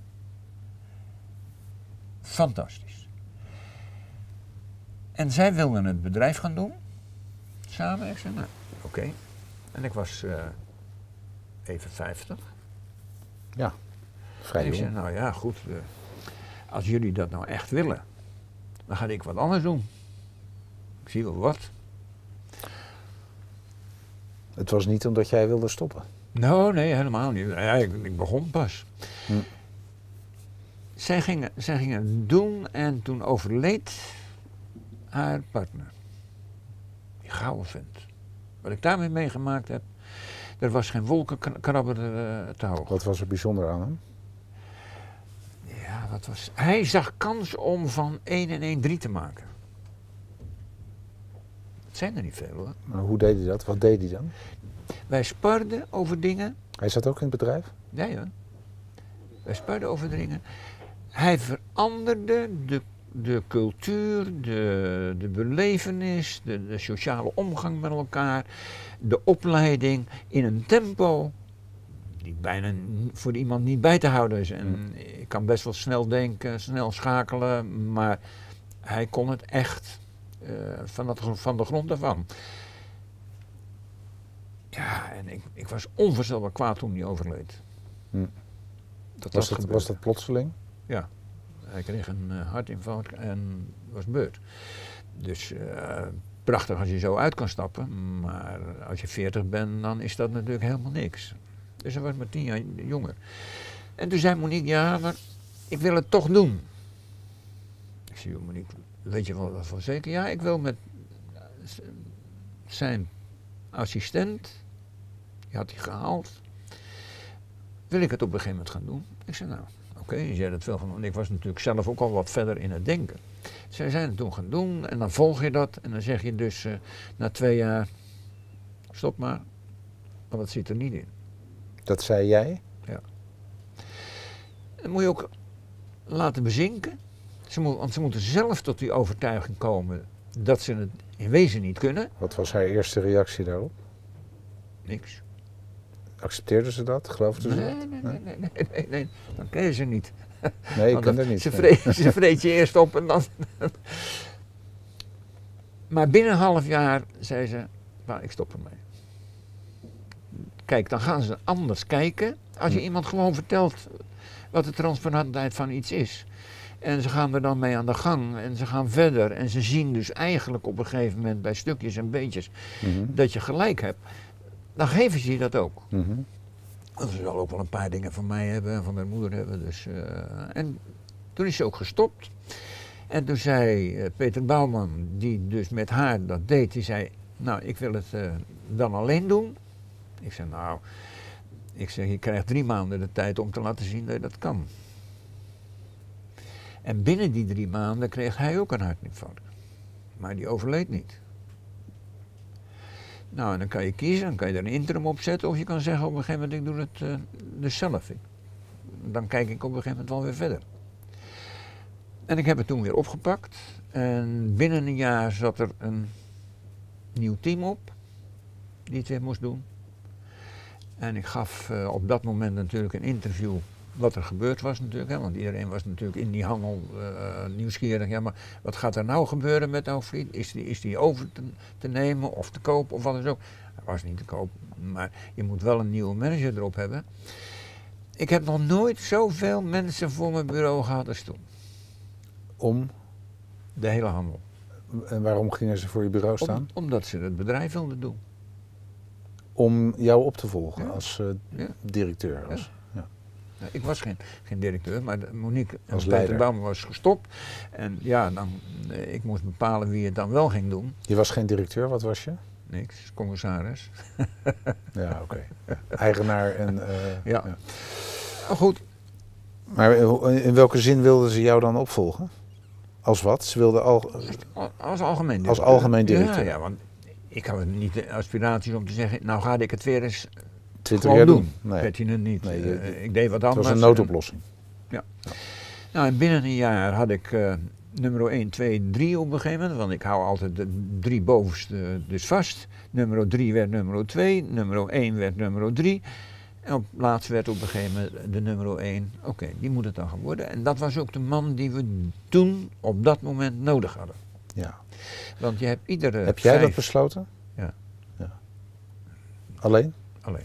Fantastisch. En zij wilden het bedrijf gaan doen, samen. Ik zei, nou, oké. Okay. En ik was uh, even vijftig. Ja, vrij en ik jong. zei, nou ja, goed, uh, als jullie dat nou echt willen, dan ga ik wat anders doen. Ik zie wel wat. Het was niet omdat jij wilde stoppen? Nou, nee, helemaal niet. Ja, ik, ik begon pas. Hm. Zij gingen, zij gingen het doen en toen overleed haar partner. Die gouden vent. Wat ik daarmee meegemaakt heb, er was geen wolkenkrabber uh, te hoog. Wat was er bijzonder aan hem? Ja, wat was... Hij zag kans om van één en één drie te maken. Het zijn er niet veel hoor. Maar hoe deed hij dat? Wat deed hij dan? Wij sparden over dingen. Hij zat ook in het bedrijf? Nee hoor. Wij sparden over dingen. Hij veranderde de, de cultuur, de, de belevenis, de, de sociale omgang met elkaar, de opleiding in een tempo die bijna voor iemand niet bij te houden is. En mm. ik kan best wel snel denken, snel schakelen, maar hij kon het echt uh, van, het, van de grond af aan. Ja, en ik, ik was onvoorstelbaar kwaad toen hij overleed. Mm. Dat was, dat, was dat plotseling? Ja, hij kreeg een uh, hartinfarct en was beurt. Dus uh, prachtig als je zo uit kan stappen, maar als je veertig bent, dan is dat natuurlijk helemaal niks. Dus hij was maar tien jaar jonger. En toen zei Monique, ja, maar ik wil het toch doen. Ik zei, Monique, weet je wel wat voor zeker? Ja, ik wil met zijn assistent, die had hij gehaald, wil ik het op een gegeven moment gaan doen. Ik zei, nou, oké, okay, als jij dat wil gaan doen. Ik was natuurlijk zelf ook al wat verder in het denken. Zij zijn het toen gaan doen en dan volg je dat en dan zeg je dus uh, na twee jaar, stop maar, want dat zit er niet in. Dat zei jij? Ja. Dat moet je ook laten bezinken. Ze moet, want ze moeten zelf tot die overtuiging komen dat ze het in wezen niet kunnen. Wat was haar eerste reactie daarop? Niks. Accepteerden ze dat? Geloofden ze nee, dat? Nee, nee, nee, nee, nee, nee, dan ken je ze niet. Nee, ik ken dat niet. Ze vreet, ze vreet je eerst op en dan... Maar binnen een half jaar zei ze, nou, ik stop ermee. Kijk, dan gaan ze anders kijken als je hm. iemand gewoon vertelt wat de transparantheid van iets is. En ze gaan er dan mee aan de gang en ze gaan verder en ze zien dus eigenlijk op een gegeven moment bij stukjes en beetjes mm-hmm. dat je gelijk hebt. Dan geven ze je dat ook. Mm-hmm. Ze zal ook wel een paar dingen van mij hebben en van mijn moeder hebben. Dus, uh, en toen is ze ook gestopt. En toen zei uh, Peter Bouwman, die dus met haar dat deed, die zei, nou, ik wil het uh, dan alleen doen. Ik zei, nou, ik zeg, je krijgt drie maanden de tijd om te laten zien dat je dat kan. En binnen die drie maanden kreeg hij ook een hartinfarct. Maar die overleed niet. Nou, en dan kan je kiezen, dan kan je er een interim op zetten, of je kan zeggen op een gegeven moment, ik doe het uh, dus zelf. Dan kijk ik op een gegeven moment wel weer verder. En ik heb het toen weer opgepakt. En binnen een jaar zat er een nieuw team op, die het weer moest doen. En ik gaf uh, op dat moment natuurlijk een interview wat er gebeurd was natuurlijk, hè, want iedereen was natuurlijk in die handel uh, nieuwsgierig. Ja, maar wat gaat er nou gebeuren met Hoogvliet? Is die, is die over te, te nemen of te kopen of wat is ook? Hij was niet te kopen, maar je moet wel een nieuwe manager erop hebben. Ik heb nog nooit zoveel mensen voor mijn bureau gehad als toen. Om? De hele handel. En waarom gingen ze voor je bureau staan? Om, omdat ze het bedrijf wilden doen. Om jou op te volgen ja. als uh, ja. directeur? Als, ja. Ja, ik was geen, geen directeur, maar Monique als en leider. Peter Bouwman was gestopt. En ja, dan, ik moest bepalen wie het dan wel ging doen. Je was geen directeur, wat was je? Niks, commissaris. Ja, oké. Okay. Ja. Eigenaar en... Uh, ja. ja. Oh, goed. Maar in welke zin wilden ze jou dan opvolgen? Als wat? Ze wilden al... Als algemeen directeur. Als algemeen directeur. Ja, ja, want ik had niet de aspiraties om te zeggen, nou ga ik het weer eens... twintig jaar doen. Nee. Werd je het niet. Nee, je, uh, ik deed wat anders. Het was een noodoplossing. En, ja. ja. Nou, en binnen een jaar had ik uh, nummer één, twee, drie op een gegeven moment. Want ik hou altijd de drie bovenste dus vast. Nummer drie werd nummer twee, nummer één werd nummer drie. En op laatst werd op een gegeven moment de nummer één. Oké, okay, die moet het dan gaan worden. En dat was ook de man die we toen op dat moment nodig hadden. Ja. Want je hebt iedere Heb jij vijf... dat besloten? Ja. ja. Alleen? Alleen.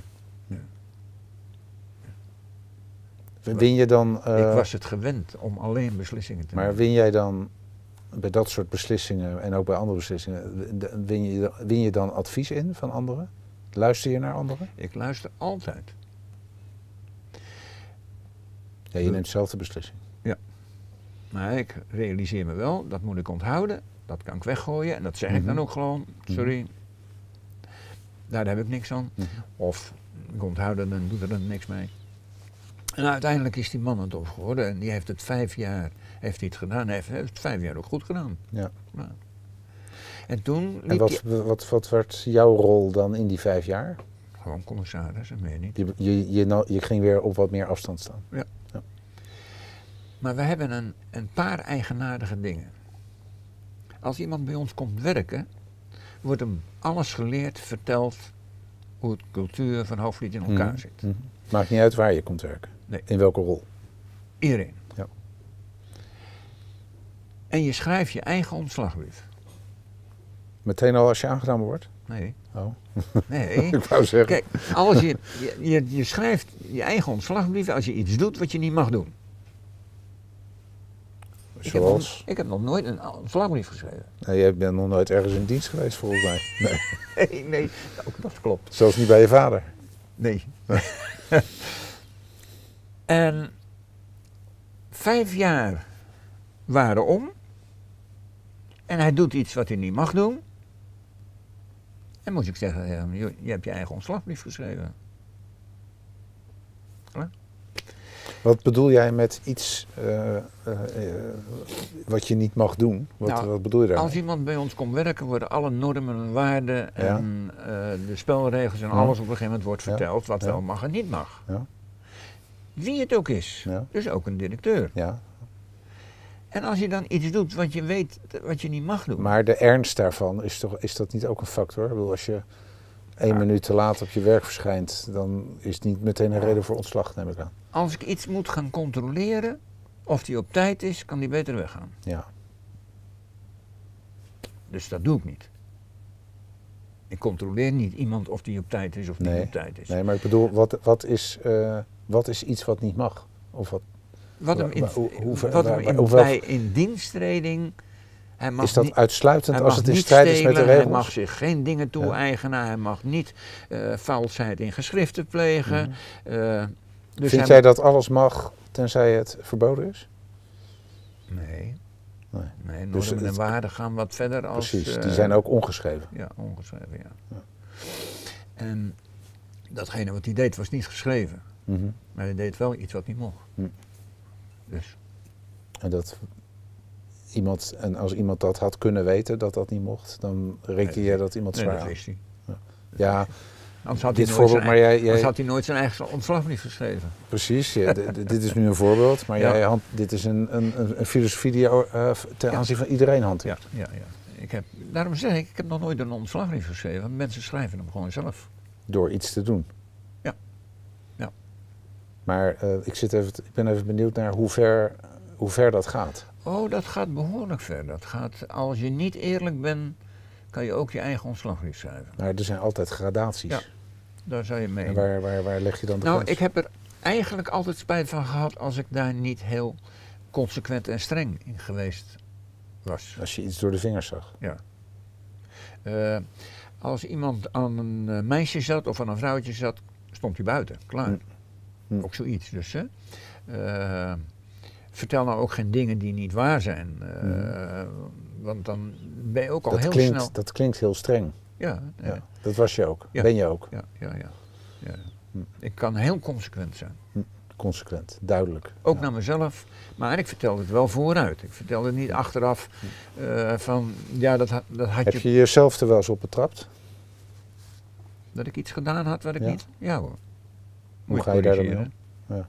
Win je dan... Uh, ik was het gewend om alleen beslissingen te maar nemen. Maar win jij dan bij dat soort beslissingen en ook bij andere beslissingen, win je, win je dan advies in van anderen? Luister je naar anderen? Ik luister altijd. Ja, je neemt zelf de beslissing. Ja. Maar ik realiseer me wel, dat moet ik onthouden, dat kan ik weggooien en dat zeg mm-hmm. ik dan ook gewoon, sorry, mm-hmm. daar heb ik niks aan. Mm-hmm. Of ik onthoud het en doe er dan niks mee. En uiteindelijk is die man het op geworden en die heeft het vijf jaar heeft hij het gedaan. Hij heeft, heeft het vijf jaar ook goed gedaan. Ja. Nou. En toen liep en wat, die... wat, wat werd jouw rol dan in die vijf jaar? Gewoon commissaris en meer niet. Je, je, je, je ging weer op wat meer afstand staan. Ja. ja. Maar we hebben een, een paar eigenaardige dingen. Als iemand bij ons komt werken, wordt hem alles geleerd, verteld hoe de cultuur van Hoogvliet in elkaar mm. zit. Mm. Maakt niet uit waar je komt werken. Nee. In welke rol? Iedereen. Ja. En je schrijft je eigen ontslagbrief. Meteen al als je aangenomen wordt? Nee. Oh. Nee. Ik wou zeggen. Kijk, als je, je, je, je schrijft je eigen ontslagbrief als je iets doet wat je niet mag doen. Zoals? Ik heb, nog, ik heb nog nooit een ontslagbrief geschreven. Nee, jij bent nog nooit ergens in dienst geweest volgens mij. Nee, nee, nee ook dat klopt. Zelfs niet bij je vader? Nee. En vijf jaar waren om. En hij doet iets wat hij niet mag doen. En moest ik zeggen, ja, je, je hebt je eigen ontslagbrief geschreven. Ja? Wat bedoel jij met iets uh, uh, uh, wat je niet mag doen? Wat, nou, wat bedoel je daarmee? Als iemand bij ons komt werken, worden alle normen en waarden ja. en uh, de spelregels en ja. alles op een gegeven moment wordt verteld wat ja. wel mag en niet mag. Ja. Wie het ook is, ja. dus ook een directeur. Ja. En als je dan iets doet wat je weet wat je niet mag doen. Maar de ernst daarvan, is, toch, is dat niet ook een factor? Ik bedoel, als je één ja. minuut te laat op je werk verschijnt, dan is het niet meteen een reden voor ontslag, neem ik aan. Als ik iets moet gaan controleren, of die op tijd is, kan die beter weggaan. Ja. Dus dat doe ik niet. Ik controleer niet iemand of die op tijd is of nee. niet op tijd is. Nee, maar ik bedoel, wat, wat, is, uh, wat is iets wat niet mag? Of wat, wat hem in, hoe, hoe, wat hem in, hoeveel, bij in diensttreding... Hij mag is dat niet, uitsluitend als het in strijd is met de regels? Hij mag zich geen dingen toe-eigenen, ja. hij mag niet uh, valsheid in geschriften plegen. Mm. Uh, dus Vind jij dat alles mag, tenzij het verboden is? Nee. Nee, nee normen dus en waarden gaan wat verder als... Precies, uh, die zijn ook ongeschreven. Ja, ongeschreven, ja. ja. En datgene wat hij deed was niet geschreven. Mm-hmm. Maar hij deed wel iets wat niet mocht. Mm. Dus. En dat... Iemand, en als iemand dat had kunnen weten dat dat niet mocht, dan reken nee, je dat iemand nee, zwaar dat aan. wist hij. Ja, ja anders had, dit hij nooit, voorbeeld, zijn, maar jij, jij, had hij nooit zijn eigen ontslagbrief geschreven. Precies, ja, d- d- dit is nu een voorbeeld, maar ja. jij hand, dit is een, een, een filosofie die je uh, ten ja. aanzien van iedereen hanteert. Ja, ja, ja. Ik heb, daarom zeg ik, ik heb nog nooit een ontslagbrief geschreven, want mensen schrijven hem gewoon zelf. Door iets te doen? Ja. ja. Maar uh, ik, zit even, ik ben even benieuwd naar hoe ver, hoe ver dat gaat. Oh, dat gaat behoorlijk ver. Dat gaat, als je niet eerlijk bent, kan je ook je eigen ontslagbrief schrijven. Maar er zijn altijd gradaties. Ja, daar zou je mee. En waar, waar, waar leg je dan de Nou, grens? ik heb er eigenlijk altijd spijt van gehad als ik daar niet heel consequent en streng in geweest was. Als je iets door de vingers zag? Ja. Uh, als iemand aan een uh, meisje zat of aan een vrouwtje zat, stond hij buiten, klaar. Hm. Hm. Ook zoiets dus, hè. Uh, Vertel nou ook geen dingen die niet waar zijn, uh, mm. want dan ben je ook al dat heel klinkt, snel... Dat klinkt heel streng. Ja, ja. ja. Dat was je ook, ja. ben je ook. Ja, ja, ja. ja. Hm. Ik kan heel consequent zijn. Hm. Consequent, duidelijk. Ook ja. naar mezelf, maar ik vertelde het wel vooruit. Ik vertelde het niet achteraf uh, van, ja, dat, dat had Heb je... je jezelf er wel eens op betrapt? Dat ik iets gedaan had wat ik ja. niet... Ja hoor. Hoe Moet ga je daar dan mee om? Ja.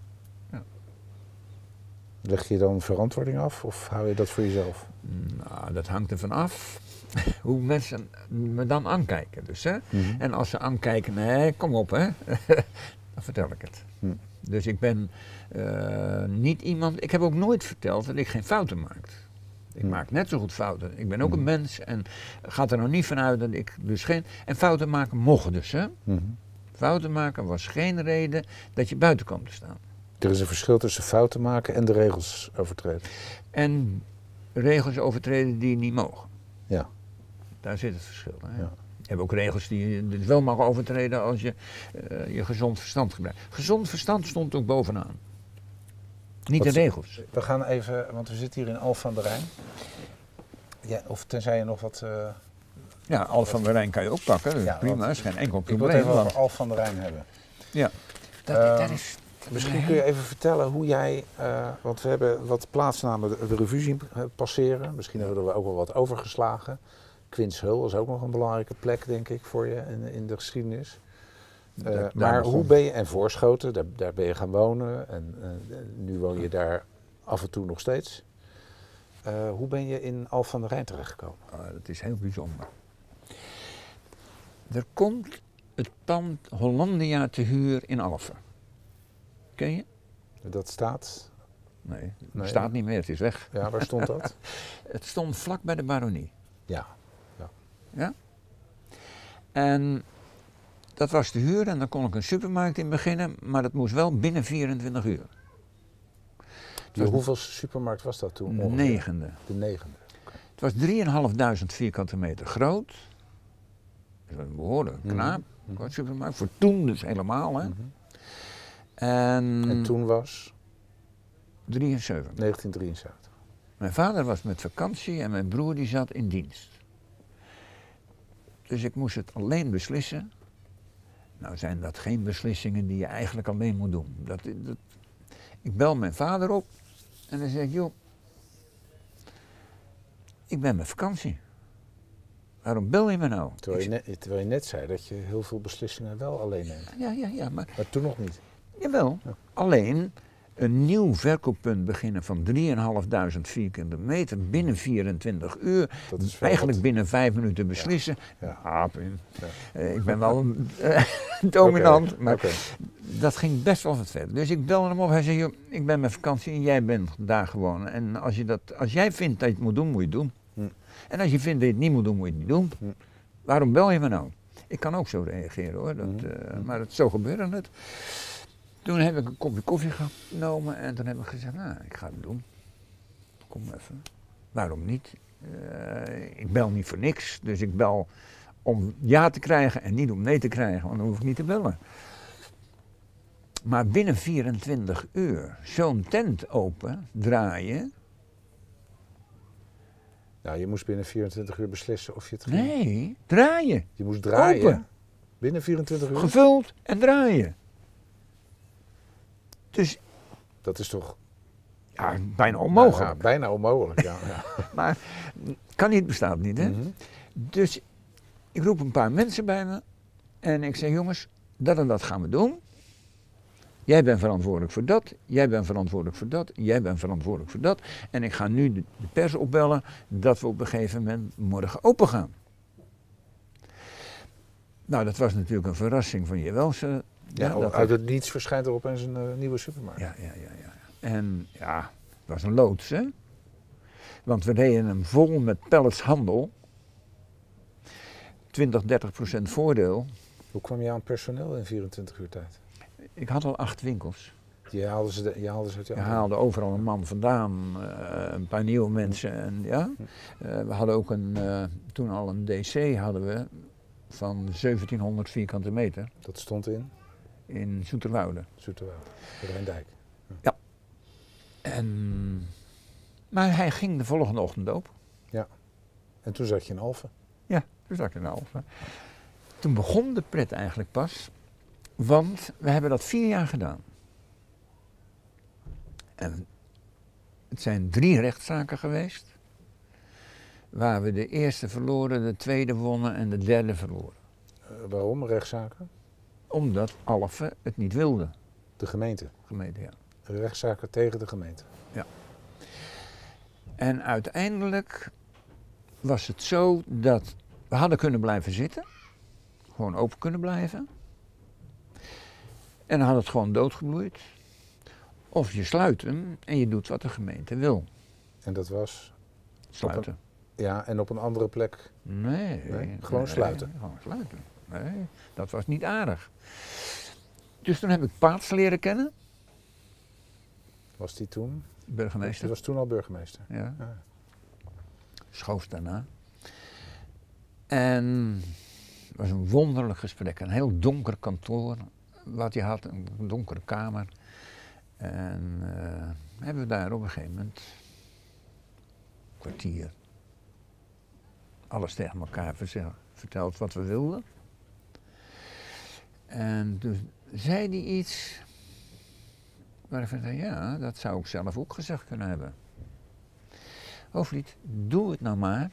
Leg je dan verantwoording af of hou je dat voor jezelf? Nou, dat hangt ervan af hoe mensen me dan aankijken. Dus, hè? Mm-hmm. En als ze aankijken, nee, kom op, hè? Dan vertel ik het. Mm. Dus ik ben uh, niet iemand... Ik heb ook nooit verteld dat ik geen fouten maak. Ik mm. maak net zo goed fouten. Ik ben ook mm. een mens en gaat er nou niet vanuit dat ik dus geen... En fouten maken mocht dus, hè? Mm-hmm. Fouten maken was geen reden dat je buiten kwam te staan. Er is een verschil tussen fouten maken en de regels overtreden. En regels overtreden die niet mogen. Ja. Daar zit het verschil. Hè? Ja. Je hebt ook regels die je dus wel mag overtreden als je uh, je gezond verstand gebruikt. Gezond verstand stond ook bovenaan. Niet Wat, de regels. We gaan even, want we zitten hier in Alphen aan de Rijn. Ja, of tenzij je nog wat... Uh, ja, Alphen aan de Rijn kan je ook pakken. Dus ja, prima, is geen enkel probleem. Ik wil het even over Alphen aan de Rijn hebben. Ja. Dat, uh, dat is... Misschien kun je even vertellen hoe jij, uh, want we hebben wat plaatsnamen de, de revue zien passeren. Misschien hebben we ook wel wat overgeslagen. Quinshul is ook nog een belangrijke plek, denk ik, voor je in, in de geschiedenis. Uh, daar, maar daar hoe ben je, en Voorschoten, daar, daar ben je gaan wonen en uh, nu woon je daar af en toe nog steeds. Uh, hoe ben je in Alphen aan de Rijn terechtgekomen? Uh, dat is heel bijzonder. Er komt het pand Hollandia te huur in Alphen. Ken je? Dat staat? Nee, het nee. staat niet meer, het is weg. Ja, waar stond dat? Het stond vlak bij de baronie. Ja. ja. Ja? En dat was te huur en dan kon ik een supermarkt in beginnen, maar dat moest wel binnen vierentwintig uur. De hoeveel supermarkt was dat toen? De negende. De negende. Okay. Het was drieënhalfduizend vierkante meter groot. Dat was een behoorlijk knaap, mm-hmm. supermarkt. Voor toen dus helemaal, hè. Mm-hmm. En, en toen was? drieënzeventig. negentien drieënzeventig. Mijn vader was met vakantie en mijn broer die zat in dienst. Dus ik moest het alleen beslissen. Nou zijn dat geen beslissingen die je eigenlijk alleen moet doen. Dat, dat, ik bel mijn vader op en dan zeg ik, joh, ik ben met vakantie. Waarom bel je me nou? Terwijl je, net, terwijl je net zei dat je heel veel beslissingen wel alleen neemt. Ja, ja, ja. Maar, maar toen nog niet. Jawel, ja. Alleen een nieuw verkooppunt beginnen van drieduizend vierkante meter binnen vierentwintig uur. Dat is eigenlijk wat. binnen vijf minuten beslissen. Ja. Ja. Ah, ja. uh, ik ben wel een, uh, dominant, okay. maar okay. dat ging best wel wat verder. Dus ik bel hem op, hij zei, joh, ik ben met vakantie en jij bent daar gewoon. En als, je dat, als jij vindt dat je het moet doen, moet je het doen. Hm. En als je vindt dat je het niet moet doen, moet je het niet doen. Hm. Waarom bel je me nou? Ik kan ook zo reageren hoor, dat, hm. uh, maar het, zo gebeurde het. Toen heb ik een kopje koffie genomen en toen heb ik gezegd, nou, ik ga het doen. Kom even. Waarom niet? Uh, ik bel niet voor niks, dus ik bel om ja te krijgen en niet om nee te krijgen, want dan hoef ik niet te bellen. Maar binnen vierentwintig uur zo'n tent open, draaien. Nou, je moest binnen vierentwintig uur beslissen of je het ging. Nee, draaien. Je moest draaien? Open. Binnen vierentwintig uur? Gevuld en draaien. Dus... Dat is toch... Ja, bijna onmogelijk. Nou, ja, bijna onmogelijk, ja. ja. Maar kan niet, bestaat niet, hè. Mm-hmm. Dus ik roep een paar mensen bij me en ik zeg, jongens, dat en dat gaan we doen. Jij bent verantwoordelijk voor dat, jij bent verantwoordelijk voor dat, jij bent verantwoordelijk voor dat. En ik ga nu de, de pers opbellen dat we op een gegeven moment morgen open gaan. Nou, dat was natuurlijk een verrassing van Jewelse. Ja, ja, dat uit het niets verschijnt er opeens een uh, nieuwe supermarkt. Ja, ja, ja, ja. En ja, het was een loods, hè. Want we reden hem vol met palletshandel. twintig, dertig procent voordeel. Hoe kwam je aan personeel in vierentwintig uur tijd? Ik had al acht winkels. Je haalde ze, de, je haalde ze uit je Je haalde overal een man vandaan, uh, een paar nieuwe mensen. En, ja. Uh, we hadden ook een, uh, toen al een D C hadden we van zeventienhonderd vierkante meter. Dat stond in? In Zoeterwoude. Zoeterwoude, de Rijndijk. Ja. ja. En, maar hij ging de volgende ochtend open. Ja. En toen zat je in Alphen? Ja, toen zat ik in Alphen. Toen begon de pret eigenlijk pas, want we hebben dat vier jaar gedaan. En het zijn drie rechtszaken geweest, waar we de eerste verloren, de tweede wonnen en de derde verloren. Uh, waarom rechtszaken? Omdat Alphen het niet wilde. De gemeente? Gemeente, ja. Rechtszaken tegen de gemeente? Ja. En uiteindelijk was het zo dat we hadden kunnen blijven zitten, gewoon open kunnen blijven. En dan had het gewoon doodgebloeid. Of je sluit hem en je doet wat de gemeente wil. En dat was? Sluiten. Een, ja, en op een andere plek? Nee. nee gewoon nee, sluiten? Gewoon sluiten. Nee, dat was niet aardig. Dus toen heb ik Paats leren kennen. Was die toen? Burgemeester. Die was toen al burgemeester? Ja. ja. Schoof daarna. En het was een wonderlijk gesprek. Een heel donker kantoor wat hij had, een donkere kamer. En uh, hebben we daar op een gegeven moment een kwartier alles tegen elkaar verteld wat we wilden. En toen zei hij iets waarvan ik dacht, ja, dat zou ik zelf ook gezegd kunnen hebben. Hoofdlied, doe het nou maar.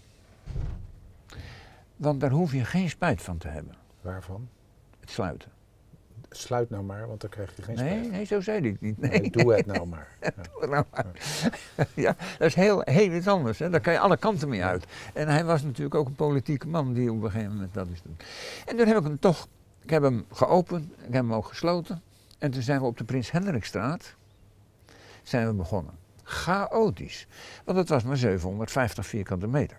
Want daar hoef je geen spijt van te hebben. Waarvan? Het sluiten. Sluit nou maar, want dan krijg je geen nee, spijt. Nee, zo zei hij het niet. Nee, nee, doe het nou maar. Ja. Doe het nou maar. Ja. Ja, dat is heel, heel iets anders. Hè. Daar kan je alle kanten mee uit. En hij was natuurlijk ook een politieke man die op een gegeven moment dat is doen. En toen heb ik hem toch, ik heb hem geopend, ik heb hem ook gesloten. En toen zijn we op de Prins Hendrikstraat, zijn we begonnen. Chaotisch. Want het was maar zevenhonderdvijftig vierkante meter.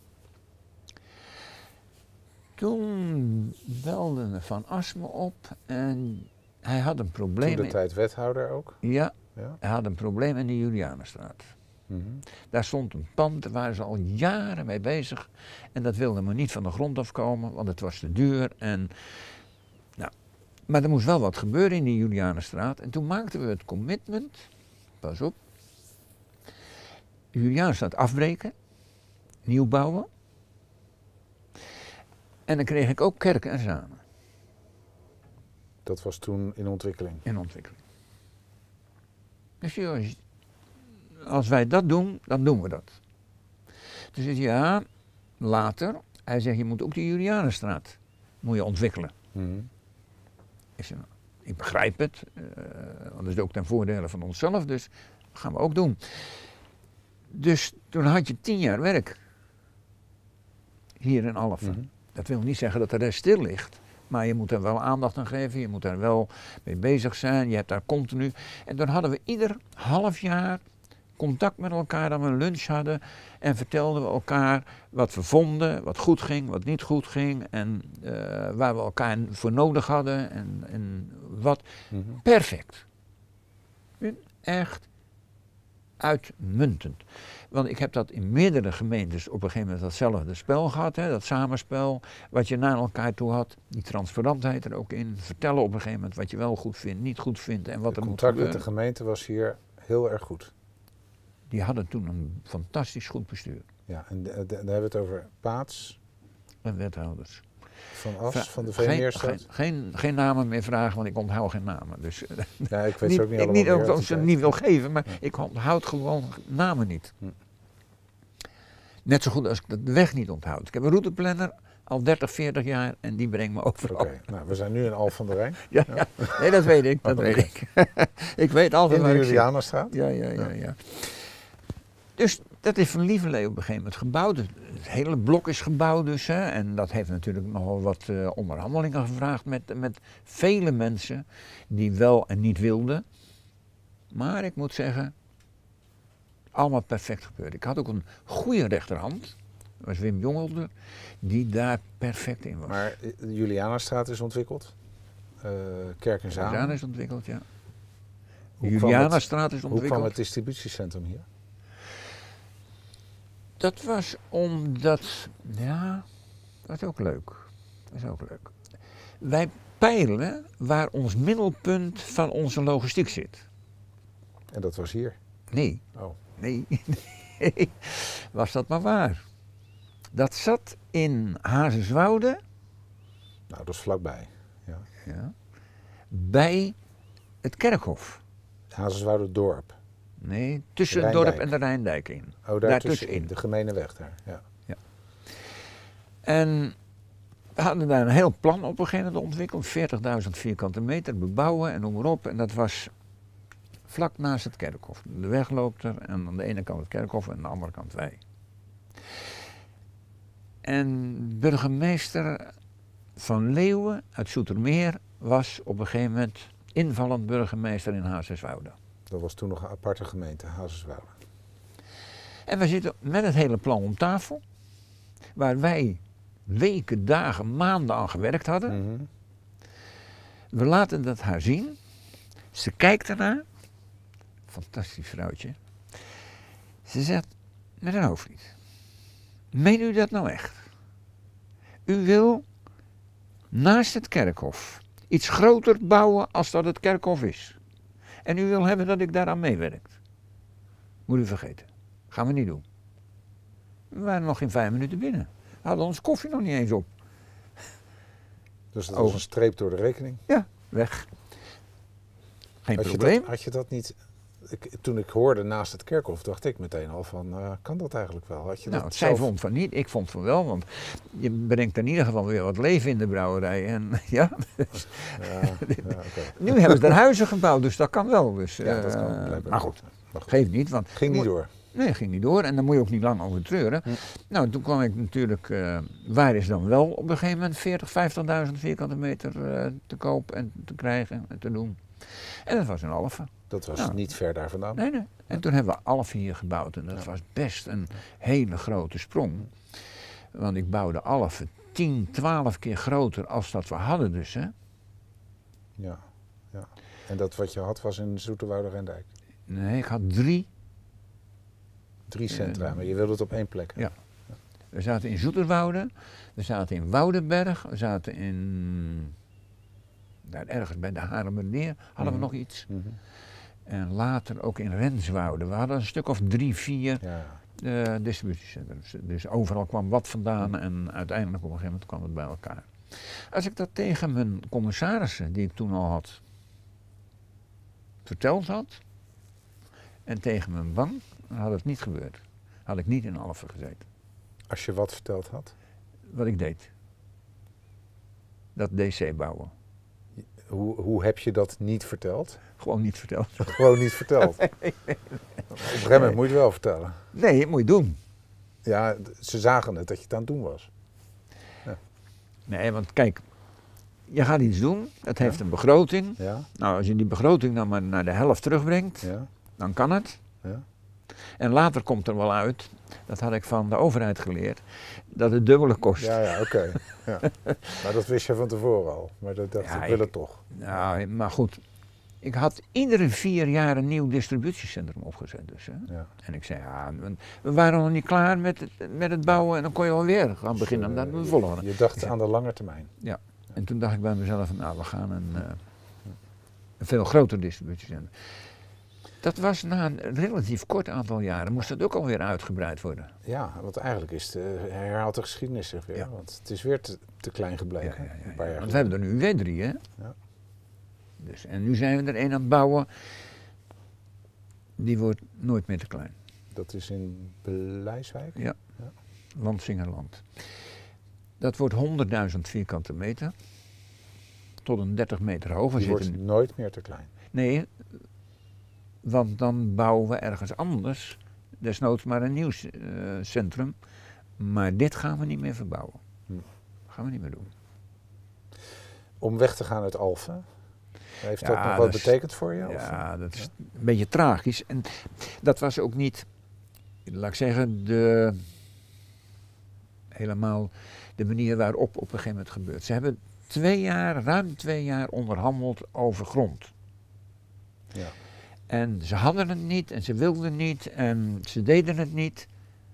Toen belde Van As me op en hij had een probleem. Toen de tijd wethouder ook? Ja, ja, hij had een probleem in de Julianenstraat. Mm-hmm. Daar stond een pand, daar waren ze al jaren mee bezig. En dat wilde maar niet van de grond afkomen, want het was te duur. En nou, Maar er moest wel wat gebeuren in die Julianenstraat. En toen maakten we het commitment, pas op, de Julianenstraat afbreken, nieuw bouwen. En dan kreeg ik ook Kerken en Zanen. Dat was toen in ontwikkeling? In ontwikkeling. Dus joh, als wij dat doen, dan doen we dat. Dus ik, ja, later, hij zegt, je moet ook de Julianenstraat moet je ontwikkelen. Mm-hmm. Ik zeg, nou, ik begrijp het, uh, want dat is ook ten voordele van onszelf, dus dat gaan we ook doen. Dus toen had je tien jaar werk. Hier in Alphen. Mm-hmm. Dat wil niet zeggen dat de rest stil ligt. Maar je moet er wel aandacht aan geven, je moet er wel mee bezig zijn, je hebt daar continu. En dan hadden we ieder half jaar contact met elkaar, dat we een lunch hadden. En vertelden we elkaar wat we vonden, wat goed ging, wat niet goed ging. En uh, waar we elkaar voor nodig hadden en, en wat. Mm-hmm. Perfect. Echt uitmuntend. Want ik heb dat in meerdere gemeentes op een gegeven moment datzelfde spel gehad, hè, dat samenspel, wat je naar elkaar toe had, die transparantheid er ook in, vertellen op een gegeven moment wat je wel goed vindt, niet goed vindt en wat er moet gebeuren. Het contact met de gemeente was hier heel erg goed. Die hadden toen een fantastisch goed bestuur. Ja, en de, de, daar hebben we het over Paats. En wethouders. Van As, Va- van de geen, Veemeerstraat? geen, geen, geen namen meer vragen, want ik onthoud geen namen. Dus, ja, ik weet niet, ze ook niet ik allemaal niet ook meer dat ik ze uit. niet wil geven, maar Ja. ik onthoud gewoon namen niet. Hm. Net zo goed als ik de weg niet onthoud. Ik heb een routeplanner al dertig, veertig jaar en die brengt me overal. Oké, okay, nou, we zijn nu in Alphen van der Rijn. Ja, ja. Nee, dat weet ik, dat oh, weet okay. ik. Ik weet altijd in waar de ik zit. Julianenstraat? Ja, ja, ja, ja. Dus dat is van Lieverlee op een gegeven moment gebouwd. Het hele blok is gebouwd dus. Hè. En dat heeft natuurlijk nogal wat uh, onderhandelingen gevraagd met, met vele mensen die wel en niet wilden. Maar ik moet zeggen, allemaal perfect gebeurd. Ik had ook een goede rechterhand. Dat was Wim Jongelder, die daar perfect in was. Maar de Julianenstraat is ontwikkeld? Uh, Kerk en Zanen? Juliana is ontwikkeld, ja. Hoe Julianastraat is ontwikkeld. Hoe kwam het distributiecentrum hier? Dat was omdat, ja, dat is ook leuk. Dat is ook leuk. Wij peilen waar ons middelpunt van onze logistiek zit. En dat was hier? Nee. Oh. Nee. Nee. Was dat maar waar. Dat zat in Hazerswoude. Nou, dat is vlakbij. Ja. Ja. Bij het kerkhof. Hazerswoude dorp. Nee, tussen het dorp en de Rijndijk in. Oh, daar tussenin, de gemene weg daar. Ja. Ja. En we hadden daar een heel plan op een gegeven moment ontwikkeld. veertigduizend vierkante meter bebouwen en noem maar op. En dat was vlak naast het kerkhof. De weg loopt er en aan de ene kant het kerkhof en aan de andere kant wij. En burgemeester Van Leeuwen uit Zoetermeer was op een gegeven moment invallend burgemeester in Hazerswoude. Dat was toen nog een aparte gemeente, Hazerswoude. En we zitten met het hele plan om tafel, waar wij weken, dagen, maanden aan gewerkt hadden. Mm-hmm. We laten dat haar zien. Ze kijkt ernaar. Fantastisch vrouwtje. Ze zegt met een hoofdlied. Meen u dat nou echt? U wil naast het kerkhof iets groter bouwen als dat het kerkhof is. En u wil hebben dat ik daaraan meewerk. Moet u vergeten. Gaan we niet doen. We waren nog geen vijf minuten binnen. We hadden onze koffie nog niet eens op. Dus dat was een streep door de rekening? Ja, weg. Geen had probleem. Je dat, had je dat niet... Ik, toen ik hoorde naast het kerkhof, dacht ik meteen al van, uh, kan dat eigenlijk wel? Had je nou, dat zij zelf... vond van niet, ik vond van wel, want je brengt in ieder geval weer wat leven in de brouwerij. En, ja, dus, ja, ja, okay. Nu hebben ze er huizen gebouwd, dus dat kan wel. Dus, ja, dat kan. Uh, maar goed, goed, geeft niet. Want ging niet door. Nee, ging niet door en daar moet je ook niet lang over treuren. Hm. Nou, toen kwam ik natuurlijk, uh, waar is dan wel op een gegeven moment veertig, vijftigduizend vierkante meter uh, te koop en te krijgen en te doen. En dat was in Alphen. Dat was nou, niet ver daar vandaan? Nee, nee. En ja. Toen hebben we Alphen hier gebouwd en dat ja. was best een hele grote sprong. Want ik bouwde Alphen tien, twaalf keer groter als dat we hadden dus, hè. Ja, ja. En dat wat je had was in Zoeterwoude Rijndijk? Nee, ik had drie. Drie centra, uh, maar je wilde het op één plek. Ja. ja. We zaten in Zoeterwoude, we zaten in Woudenberg, we zaten in daar ergens bij de Haarlemmermeer hadden we Mhm. nog iets. Mhm. En later ook in Renswoude. We hadden een stuk of drie, vier Ja. uh, distributiecentrums. Dus overal kwam wat vandaan en uiteindelijk op een gegeven moment kwam het bij elkaar. Als ik dat tegen mijn commissarissen, die ik toen al had, verteld had, en tegen mijn bank, dan had het niet gebeurd. Had ik niet in Alphen gezeten. Als je wat verteld had? Wat ik deed. Dat D C bouwen. Hoe, hoe heb je dat niet verteld? Gewoon niet verteld. Gewoon niet verteld? Nee, nee, nee. Op een gegeven moment moet je het wel vertellen. Nee, dat moet je doen. Ja, ze zagen het dat je het aan het doen was. Ja. Nee, want kijk, je gaat iets doen, het heeft Ja. een begroting. Ja. Nou, als je die begroting dan maar naar de helft terugbrengt, Ja. dan kan het. Ja. En later komt er wel uit, dat had ik van de overheid geleerd, dat het dubbele kost. Ja, ja, oké. Ja. Maar dat wist je van tevoren al. Maar dat dacht Ja, ik wil ik- het toch. Nou, maar goed. Ik had iedere vier jaar een nieuw distributiecentrum opgezet. Dus, hè. Ja. En ik zei, ja, we- we waren nog niet klaar met het, met het bouwen en dan kon je alweer gaan beginnen Dus, aan uh, de je- volgende. Je dacht Ik zei, aan de lange termijn. ja. En toen dacht ik bij mezelf, van, nou, we gaan een, uh, een veel groter distributiecentrum. Dat was na een relatief kort aantal jaren, moest dat ook alweer uitgebreid worden. Ja, want eigenlijk is de, herhaalt de geschiedenis zich weer. Ja. Want het is weer te, te klein gebleken. Ja, ja, ja, een paar jaar Want we hebben er nu weer drie, hè? Ja. Dus, en nu zijn we er één aan het bouwen, die wordt nooit meer te klein. Dat is in Blijswijk? Ja, Ja. Landsingerland. Dat wordt honderdduizend vierkante meter, tot een dertig meter hoog. We Die wordt zitten, nooit meer te klein. nee, want dan bouwen we ergens anders, desnoods maar een nieuw uh, centrum. Maar dit gaan we niet meer verbouwen. Hm. Gaan we niet meer doen. Om weg te gaan uit Alphen, heeft Ja, dat nog dat wat is- betekend voor je? Ja, Of? dat is een beetje tragisch. En dat was ook niet, laat ik zeggen, de, helemaal de manier waarop op een gegeven moment gebeurt. Ze hebben twee jaar, ruim twee jaar onderhandeld over grond. Ja. En ze hadden het niet en ze wilden niet en ze deden het niet.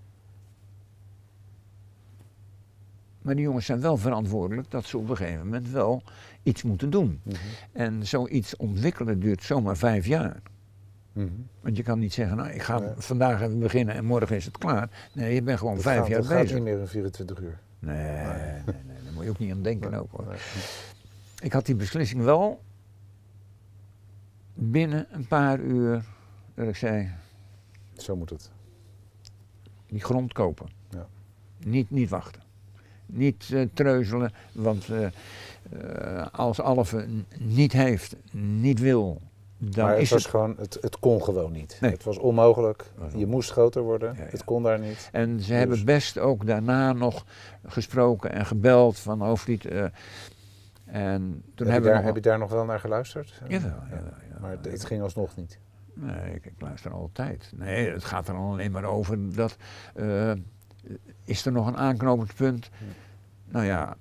Maar die jongens zijn wel verantwoordelijk dat ze op een gegeven moment wel iets moeten doen. Mhm. En zoiets ontwikkelen duurt zomaar vijf jaar. Mhm. Want je kan niet zeggen, nou ik ga Nee. vandaag even beginnen en morgen is het klaar. Nee, je bent gewoon Dat vijf gaat, jaar dat gaat bezig. niet meer in vierentwintig uur. Nee, nee, nee, daar moet je ook niet aan denken Nee, ook hoor. nee. Ik had die beslissing wel binnen een paar uur, dat ik zei, Zo moet het. die grond kopen. Ja. Niet, niet wachten. Niet uh, treuzelen, want uh, uh, als Alphen niet heeft, niet wil, dan maar het is was het... gewoon, het, het kon gewoon niet. Nee. Het was onmogelijk. Was Je moest groter worden. Ja, ja. Het kon daar niet. En ze Dus- hebben best ook daarna nog gesproken en gebeld van Hoofdlied. Uh, en toen heb, hebben je we daar, nog... heb je daar nog wel naar geluisterd? Jawel, Ja. jawel, ja. Maar het, het ging alsnog niet. Nee, ik, ik luister altijd. Nee, het gaat er alleen maar over dat, uh, is er nog een aanknopingspunt? Hm. Nou ja,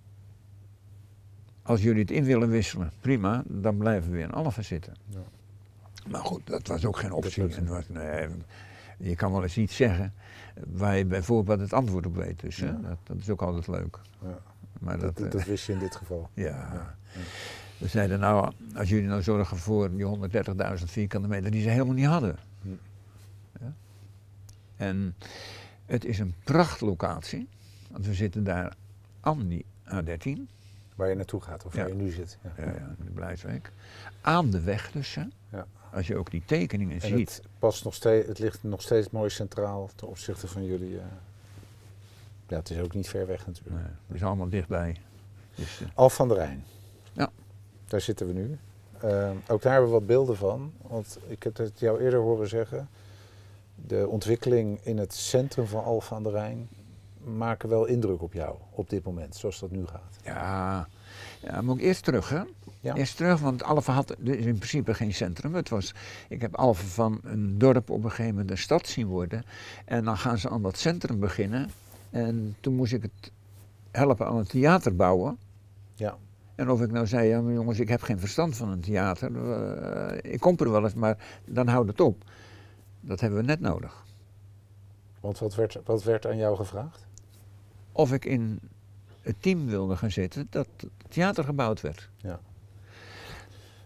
als jullie het in willen wisselen, prima, dan blijven we in Alphen zitten. Ja. Maar goed, dat was ook geen optie. lukt En was, nee, je kan wel eens iets zeggen waar je bijvoorbeeld het antwoord op weet. Dus Ja. hè, dat, dat is ook altijd leuk. Ja. Maar Dat, dat, dat, uh, wist je in dit geval. ja. Ja. We zeiden nou, als jullie nou zorgen voor die honderddertigduizend vierkante meter die ze helemaal niet hadden. Hm. Ja. En het is een prachtlocatie, want we zitten daar aan die A dertien. Waar je naartoe gaat, of Ja. waar je nu zit. Ja. Ja, ja, in de Blijswijk. Aan de weg dus, hè. Ja. Als je ook die tekeningen En ziet. het, past nog steeds, het ligt nog steeds mooi centraal ten opzichte van jullie. Uh... Ja, het is ook niet ver weg natuurlijk. Nee, het is allemaal dichtbij. Dus, uh, Alphen van der Rijn. Ja. Daar zitten we nu. Uh, ook daar hebben we wat beelden van. Want ik heb het jou eerder horen zeggen. De ontwikkeling in het centrum van Alphen aan de Rijn maken wel indruk op jou op dit moment, zoals dat nu gaat. ja, ja, moet ik eerst terug, hè? Ja. Eerst terug, want Alphen had dus in principe geen centrum. Het was, ik heb Alphen van een dorp op een gegeven moment een stad zien worden. En dan gaan ze aan dat centrum beginnen. En toen moest ik het helpen aan een theater bouwen. Ja. En of ik nou zei, ja maar jongens, ik heb geen verstand van een theater. Uh, ik kom er wel eens, maar dan houdt het op. Dat hebben we net nodig. Want wat werd, wat werd aan jou gevraagd? Of ik in het team wilde gaan zitten dat het theater gebouwd werd. Ja.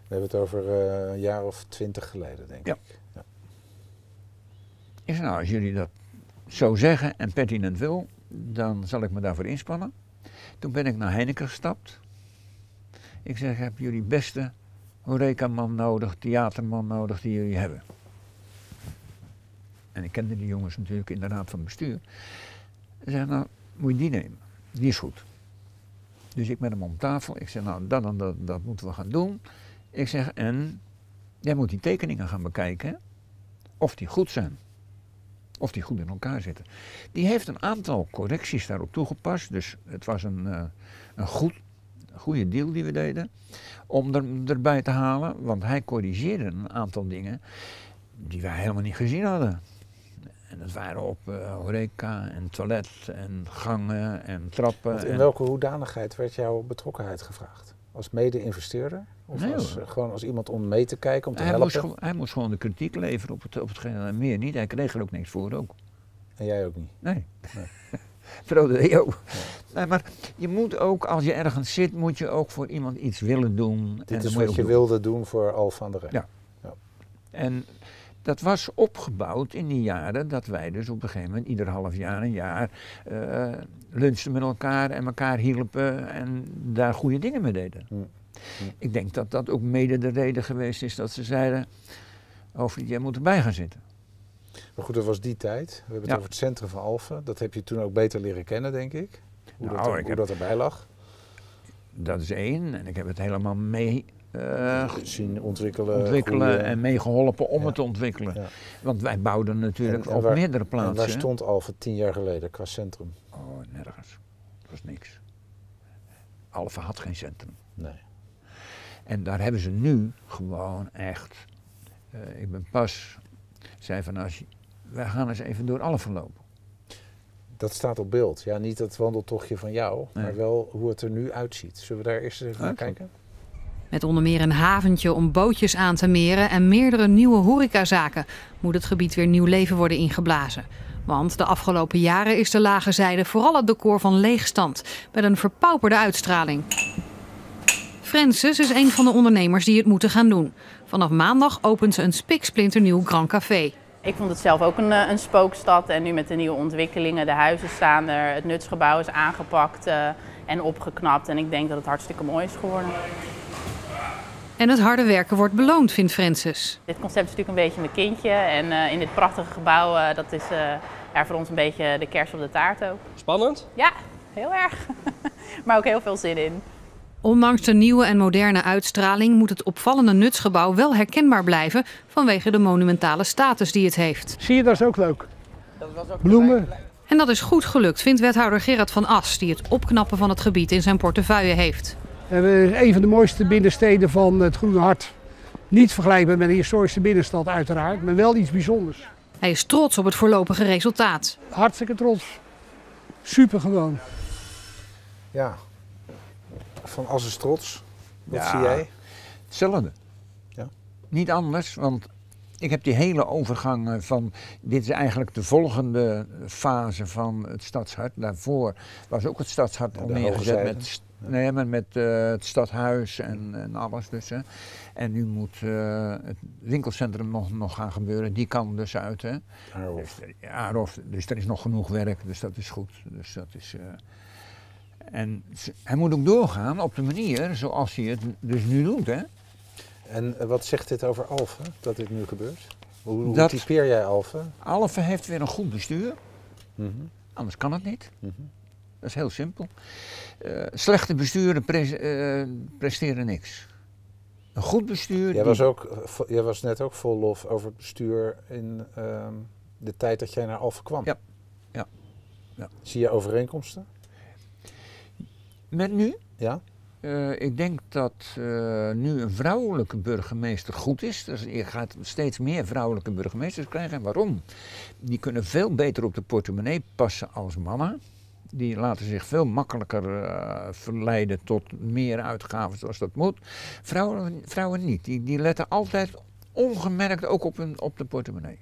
We hebben het over uh, een jaar of twintig geleden, denk ja. ik. Ja. Ik zei, nou, als jullie dat zo zeggen en pertinent wil, dan zal ik me daarvoor inspannen. Toen ben ik naar Heineken gestapt. Ik zeg, ik heb jullie beste horecaman nodig, theaterman nodig die jullie hebben. En ik kende die jongens natuurlijk in de raad van bestuur. Ze zei, nou, moet je die nemen. Die is goed. Dus ik met hem om tafel. Ik zeg, nou, dat en dat, dat moeten we gaan doen. Ik zeg, en jij moet die tekeningen gaan bekijken. Of die goed zijn. Of die goed in elkaar zitten. Die heeft een aantal correcties daarop toegepast. Dus het was een, uh, een, goed, een goede deal die we deden. Om er, erbij te halen. Want hij corrigeerde een aantal dingen die wij helemaal niet gezien hadden. En dat waren op uh, horeca en toilet en gangen en trappen. Want in en... welke hoedanigheid werd jouw betrokkenheid gevraagd? Als mede-investeerder? Of nee, als, gewoon als iemand om mee te kijken, om te hij helpen? Moest, hij moest gewoon de kritiek leveren op het, op hetgeen en meer niet. Hij kreeg er ook niks voor ook. En jij ook niet? Nee. nee. Frode deed ook. Nee. Nee, maar je moet ook, als je ergens zit, moet je ook voor iemand iets willen doen. Dit en is wat je, je doen. wilde doen voor Alphen aan de Rijn? Ja. ja. En dat was opgebouwd in die jaren dat wij dus op een gegeven moment ieder half jaar, een jaar, uh, lunchten met elkaar en elkaar hielpen en daar goede dingen mee deden. Hm. Hm. Ik denk dat dat ook mede de reden geweest is dat ze zeiden, Hoofdlied, jij moet erbij gaan zitten. Maar goed, dat was die tijd. We hebben het ja. over het centrum van Alphen. Dat heb je toen ook beter leren kennen, denk ik. Hoe, nou, dat, er, ik hoe heb, dat erbij lag. Dat is één. En ik heb het helemaal mee uh, zien ontwikkelen, ontwikkelen groeien. en meegeholpen om ja. het te ontwikkelen. Ja. Want wij bouwden natuurlijk en, en op waar, meerdere plaatsen. En waar stond Alphen tien jaar geleden qua centrum? Oh, nergens. Dat was niks. Alphen had geen centrum. Nee. En daar hebben ze nu gewoon echt. Uh, ik ben pas, zei van als je, wij gaan eens even door Alphen lopen. Dat staat op beeld. Ja, niet het wandeltochtje van jou, nee. maar wel hoe het er nu uitziet. Zullen we daar eerst even naar okay. kijken? Met onder meer een haventje om bootjes aan te meren en meerdere nieuwe horecazaken moet het gebied weer nieuw leven worden ingeblazen. Want de afgelopen jaren is de Lage Zijde vooral het decor van leegstand, met een verpauperde uitstraling. Francis is een van de ondernemers die het moeten gaan doen. Vanaf maandag opent ze een spiksplinternieuw Grand Café. Ik vond het zelf ook een, een spookstad en nu met de nieuwe ontwikkelingen, de huizen staan er, het nutsgebouw is aangepakt uh, en opgeknapt en ik denk dat het hartstikke mooi is geworden. En het harde werken wordt beloond, vindt Francis. Dit concept is natuurlijk een beetje mijn kindje en uh, in dit prachtige gebouw, uh, dat is uh, ja, voor ons een beetje de kers op de taart ook. Spannend? Ja, heel erg. Maar ook heel veel zin in. Ondanks de nieuwe en moderne uitstraling moet het opvallende nutsgebouw wel herkenbaar blijven vanwege de monumentale status die het heeft. Zie je, dat is ook leuk. Dat was ook bloemen. En dat is goed gelukt, vindt wethouder Gerard van As, die het opknappen van het gebied in zijn portefeuille heeft. Het is een van de mooiste binnensteden van het Groene Hart. Niet vergelijkbaar met de historische binnenstad uiteraard, maar wel iets bijzonders. Hij is trots op het voorlopige resultaat. Hartstikke trots. Super gewoon. Ja. Van As is trots. Wat ja, zie jij? Hetzelfde. Ja. Niet anders, want ik heb die hele overgang van, dit is eigenlijk de volgende fase van het Stadshart. Daarvoor was ook het Stadshart al neergezet met, nee, met, met uh, het stadhuis en, en alles dus. Hè. En nu moet uh, het winkelcentrum nog, nog gaan gebeuren, die kan dus uit. Hè. Aarhof. Dus, ja, Aarhof, dus er is nog genoeg werk, dus dat is goed. Dus dat is, uh, en hij moet ook doorgaan op de manier zoals hij het dus nu doet. Hè. En wat zegt dit over Alphen, dat dit nu gebeurt? Hoe, hoe dat, typeer jij Alphen? Alphen heeft weer een goed bestuur. Mm-hmm. Anders kan het niet. Mm-hmm. Dat is heel simpel. Uh, slechte besturen pre uh, presteren niks. Een goed bestuur... Jij, die... was ook, jij was net ook vol lof over het bestuur in uh, de tijd dat jij naar Alphen kwam. Ja. Ja. Ja. Zie je overeenkomsten? Met nu? Ja. Uh, ik denk dat uh, nu een vrouwelijke burgemeester goed is. Dus je gaat steeds meer vrouwelijke burgemeesters krijgen. En waarom? Die kunnen veel beter op de portemonnee passen als mannen. Die laten zich veel makkelijker uh, verleiden tot meer uitgaven zoals dat moet. Vrouwen, vrouwen niet. Die, die letten altijd ongemerkt ook op, hun, op de portemonnee.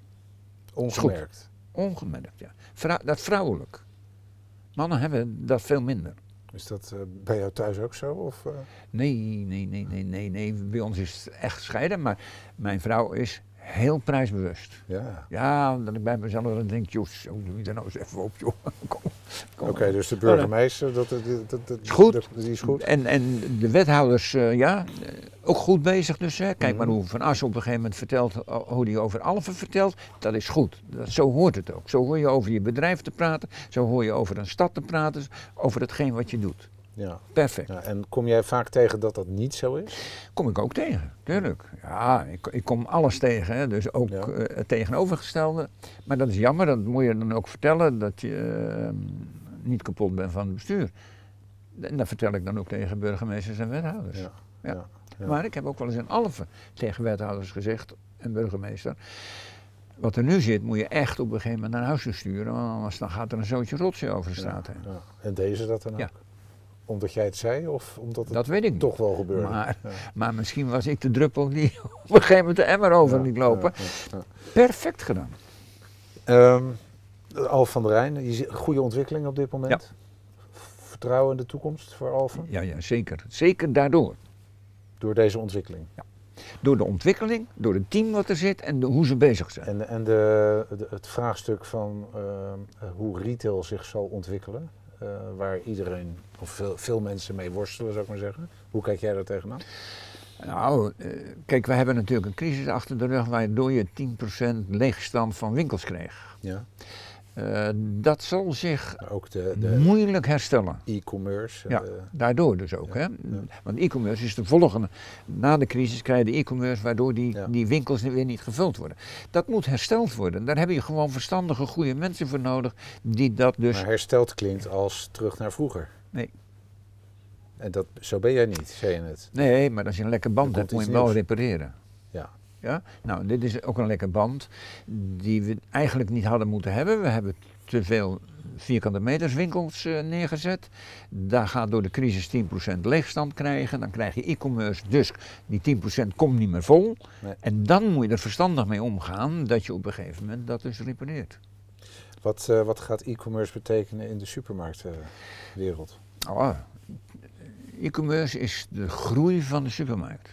Ongemerkt? Ongemerkt, ja. Vrou, dat vrouwelijk. Mannen hebben dat veel minder. Is dat uh, bij jou thuis ook zo? Of, uh? Nee, nee, nee, nee, nee, nee. Bij ons is het echt scheiden, maar mijn vrouw is heel prijsbewust. Ja. Ja, dat ik bij mezelf dan denk, joh, zo doe je er nou eens even op, joh. Oké, okay, dus de burgemeester, dat, dat, dat, dat, is goed. Dat, die is goed. En, en de wethouders, uh, ja, ook goed bezig dus. Hè. Kijk mm-hmm. maar hoe Van Assen op een gegeven moment vertelt, hoe hij over Alphen vertelt, dat is goed. Dat, zo hoort het ook. Zo hoor je over je bedrijf te praten, zo hoor je over een stad te praten, over hetgeen wat je doet. Ja. Perfect. Ja, en kom jij vaak tegen dat dat niet zo is? Kom ik ook tegen, tuurlijk. Ja, ik, ik kom alles tegen, hè. Dus ook ja. uh, het tegenovergestelde. Maar dat is jammer, dat moet je dan ook vertellen, dat je uh, niet kapot bent van het bestuur. En dat vertel ik dan ook tegen burgemeesters en wethouders. Ja. Ja. Ja. Ja. Maar ik heb ook wel eens in Alphen tegen wethouders gezegd en burgemeester. Wat er nu zit, moet je echt op een gegeven moment naar huis sturen, want anders dan gaat er een zootje rotzooi over de straat heen. Ja. Ja. En deze dat dan ook? Ja. Omdat jij het zei of omdat het dat weet ik toch wel gebeurde? Maar, ja. maar misschien was ik de druppel die op een gegeven moment de emmer over ja, liet lopen. Ja, ja, ja. Perfect gedaan. Um, Alphen van der Rijn, je ziet goede ontwikkeling op dit moment. Ja. Vertrouwen in de toekomst voor Alphen? Ja, ja, zeker. Zeker daardoor. Door deze ontwikkeling? Ja. Door de ontwikkeling, door het team wat er zit en de, hoe ze bezig zijn. En, en de, de, het vraagstuk van uh, hoe retail zich zal ontwikkelen, uh, waar iedereen, of veel, veel mensen mee worstelen, zou ik maar zeggen. Hoe kijk jij daar tegenaan? Nou, uh, kijk, we hebben natuurlijk een crisis achter de rug waardoor je tien procent leegstand van winkels kreeg. Ja. Uh, dat zal zich ook de, de moeilijk herstellen. E-commerce. Ja, de... daardoor dus ook. Ja, Hè? ja. Want e-commerce is de volgende. Na de crisis krijg je de e-commerce waardoor die, ja. die winkels weer niet gevuld worden. Dat moet hersteld worden. Daar heb je gewoon verstandige, goede mensen voor nodig die dat dus... Maar hersteld klinkt als terug naar vroeger. Nee. En dat, zo ben jij niet, zei je net. Nee, maar als je een lekker band hebt, moet je hem wel repareren. Ja. Ja? Nou, dit is ook een lekker band die we eigenlijk niet hadden moeten hebben. We hebben te veel vierkante meters winkels uh, neergezet. Daar gaat door de crisis tien procent leegstand krijgen. Dan krijg je e-commerce, dus die tien procent komt niet meer vol. Nee. En dan moet je er verstandig mee omgaan dat je op een gegeven moment dat dus repareert. Wat, uh, wat gaat e-commerce betekenen in de supermarktwereld? Uh, oh, e-commerce is de groei van de supermarkt.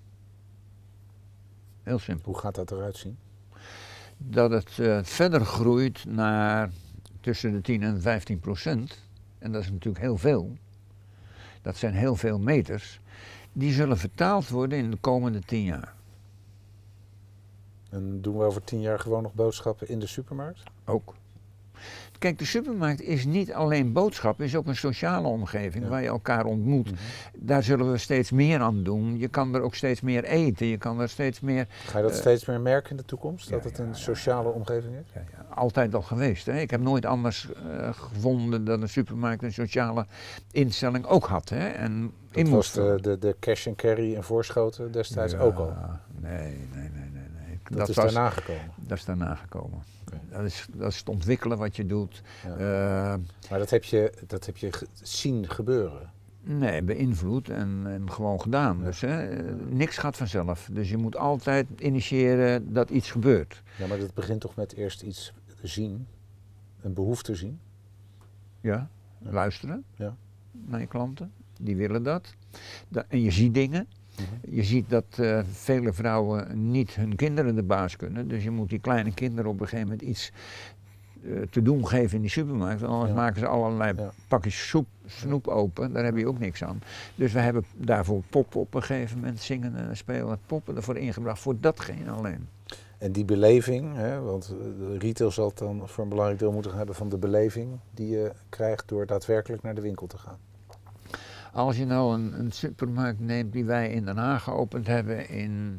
Heel simpel. Hoe gaat dat eruit zien? Dat het uh, verder groeit naar tussen de tien en vijftien procent. En dat is natuurlijk heel veel. Dat zijn heel veel meters. Die zullen vertaald worden in de komende tien jaar. En doen we over tien jaar gewoon nog boodschappen in de supermarkt? Ook. Kijk, de supermarkt is niet alleen boodschap, is ook een sociale omgeving ja. waar je elkaar ontmoet. Mm-hmm. Daar zullen we steeds meer aan doen. Je kan er ook steeds meer eten, je kan er steeds meer... Ga je dat uh, steeds meer merken in de toekomst, dat ja, het een ja, sociale ja, omgeving is? Ja, ja. Altijd al geweest. Hè? Ik heb nooit anders uh, gevonden dat een supermarkt een sociale instelling ook had. Hè? En dat was de, de, de cash and carry in Voorschoten destijds ja, ook al? Nee, nee, nee, nee. nee. Dat, dat is was, daarna gekomen? Dat is daarna gekomen. Okay. Dat, is, dat is het ontwikkelen wat je doet. Ja. Uh, maar dat heb je, dat heb je ge- zien gebeuren? Nee, beïnvloed en, en gewoon gedaan. Ja. Dus hè, niks gaat vanzelf. Dus je moet altijd initiëren dat iets gebeurt. Ja, maar dat begint toch met eerst iets zien, een behoefte zien? Ja, ja. luisteren ja. naar je klanten. Die willen dat. da- en je ziet dingen. Mm-hmm. Je ziet dat uh, vele vrouwen niet hun kinderen de baas kunnen. Dus je moet die kleine kinderen op een gegeven moment iets uh, te doen geven in die supermarkt. Anders ja. maken ze allerlei ja. pakjes soep, snoep open. Daar heb je ook niks aan. Dus we hebben daarvoor poppen op een gegeven moment, zingen en spelen met poppen ervoor ingebracht. Voor datgene alleen. En die beleving, hè, want de retail zal het dan voor een belangrijk deel moeten hebben van de beleving die je krijgt door daadwerkelijk naar de winkel te gaan. Als je nou een, een supermarkt neemt die wij in Den Haag geopend hebben in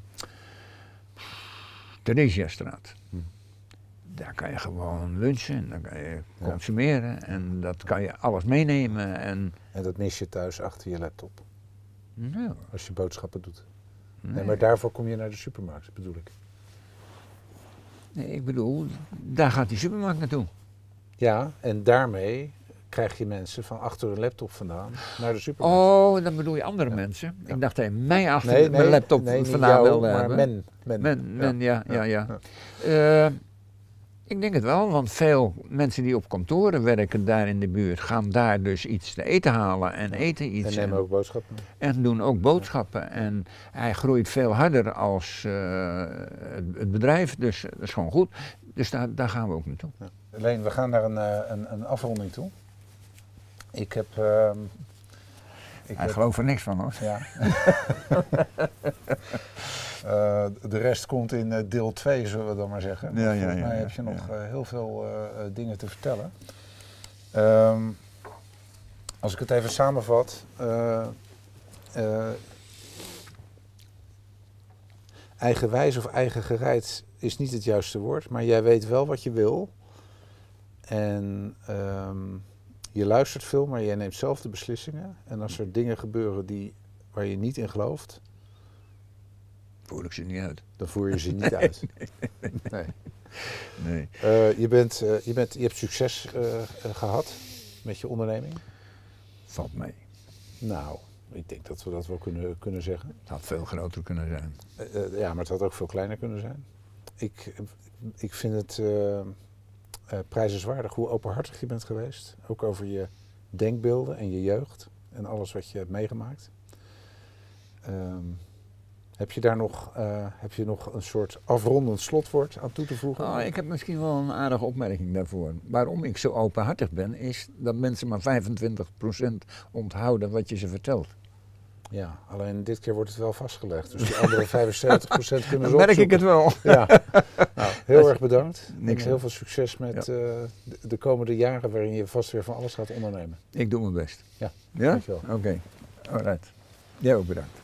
Theresiastraat. Hm. Daar kan je gewoon lunchen en daar kan je ja. consumeren en dat kan je alles meenemen. En, en dat mis je thuis achter je laptop? Nee. Als je boodschappen doet? Nee. Nee, maar daarvoor kom je naar de supermarkt, bedoel ik. Nee, ik bedoel, daar gaat die supermarkt naartoe. Ja, en daarmee krijg je mensen van achter hun laptop vandaan naar de supermarkt. Oh, dan bedoel je andere ja. mensen. Ja. Ik dacht dat je mij achter nee, mijn nee, laptop nee, vandaan jou, wilde maar hebben. Men, men. Men, men ja, ja, ja. ja. ja. Uh, Ik denk het wel, want veel mensen die op kantoren werken daar in de buurt gaan daar dus iets te eten halen en eten iets. En nemen ook boodschappen. En doen ook boodschappen. Ja. En hij groeit veel harder als uh, het bedrijf, dus dat is gewoon goed. Dus daar, daar gaan we ook naartoe. Ja. Leen, we gaan naar een, een, een afronding toe. Ik heb... Uh, ik hij heb... gelooft er niks van, hoor. Ja. Uh, de rest komt in uh, deel twee, zullen we dan maar zeggen. Ja, ja, Volgens ja, mij ja, heb je nog ja. uh, heel veel uh, dingen te vertellen. Um, als ik het even samenvat. Uh, uh, eigenwijs of eigengereid is niet het juiste woord, maar jij weet wel wat je wil. En um, je luistert veel, maar jij neemt zelf de beslissingen. En als er dingen gebeuren die, waar je niet in gelooft, voer ik ze niet uit. Dan voer je ze niet nee, uit. Nee. nee. nee. Uh, je, bent, uh, je, bent, je hebt succes uh, uh, gehad met je onderneming? Valt mee. Nou, ik denk dat we dat wel kunnen, kunnen zeggen. Het had veel groter kunnen zijn. Uh, uh, ja, maar het had ook veel kleiner kunnen zijn. Ik, ik vind het uh, uh, prijzenswaardig hoe openhartig je bent geweest. Ook over je denkbeelden en je jeugd en alles wat je hebt meegemaakt. Um, Heb je daar nog, uh, heb je nog een soort afrondend slotwoord aan toe te voegen? Oh, ik heb misschien wel een aardige opmerking daarvoor. Waarom ik zo openhartig ben, is dat mensen maar vijfentwintig procent onthouden wat je ze vertelt. Ja, alleen dit keer wordt het wel vastgelegd. Dus die andere vijfenzeventig procent kunnen ze Dan merk ik het wel. Ja. Nou, heel dat erg bedankt. Niks en heel veel succes met ja. uh, de, de komende jaren waarin je vast weer van alles gaat ondernemen. Ik doe mijn best. Ja, ja? dankjewel. Oké, okay. Alright. Jij ook bedankt.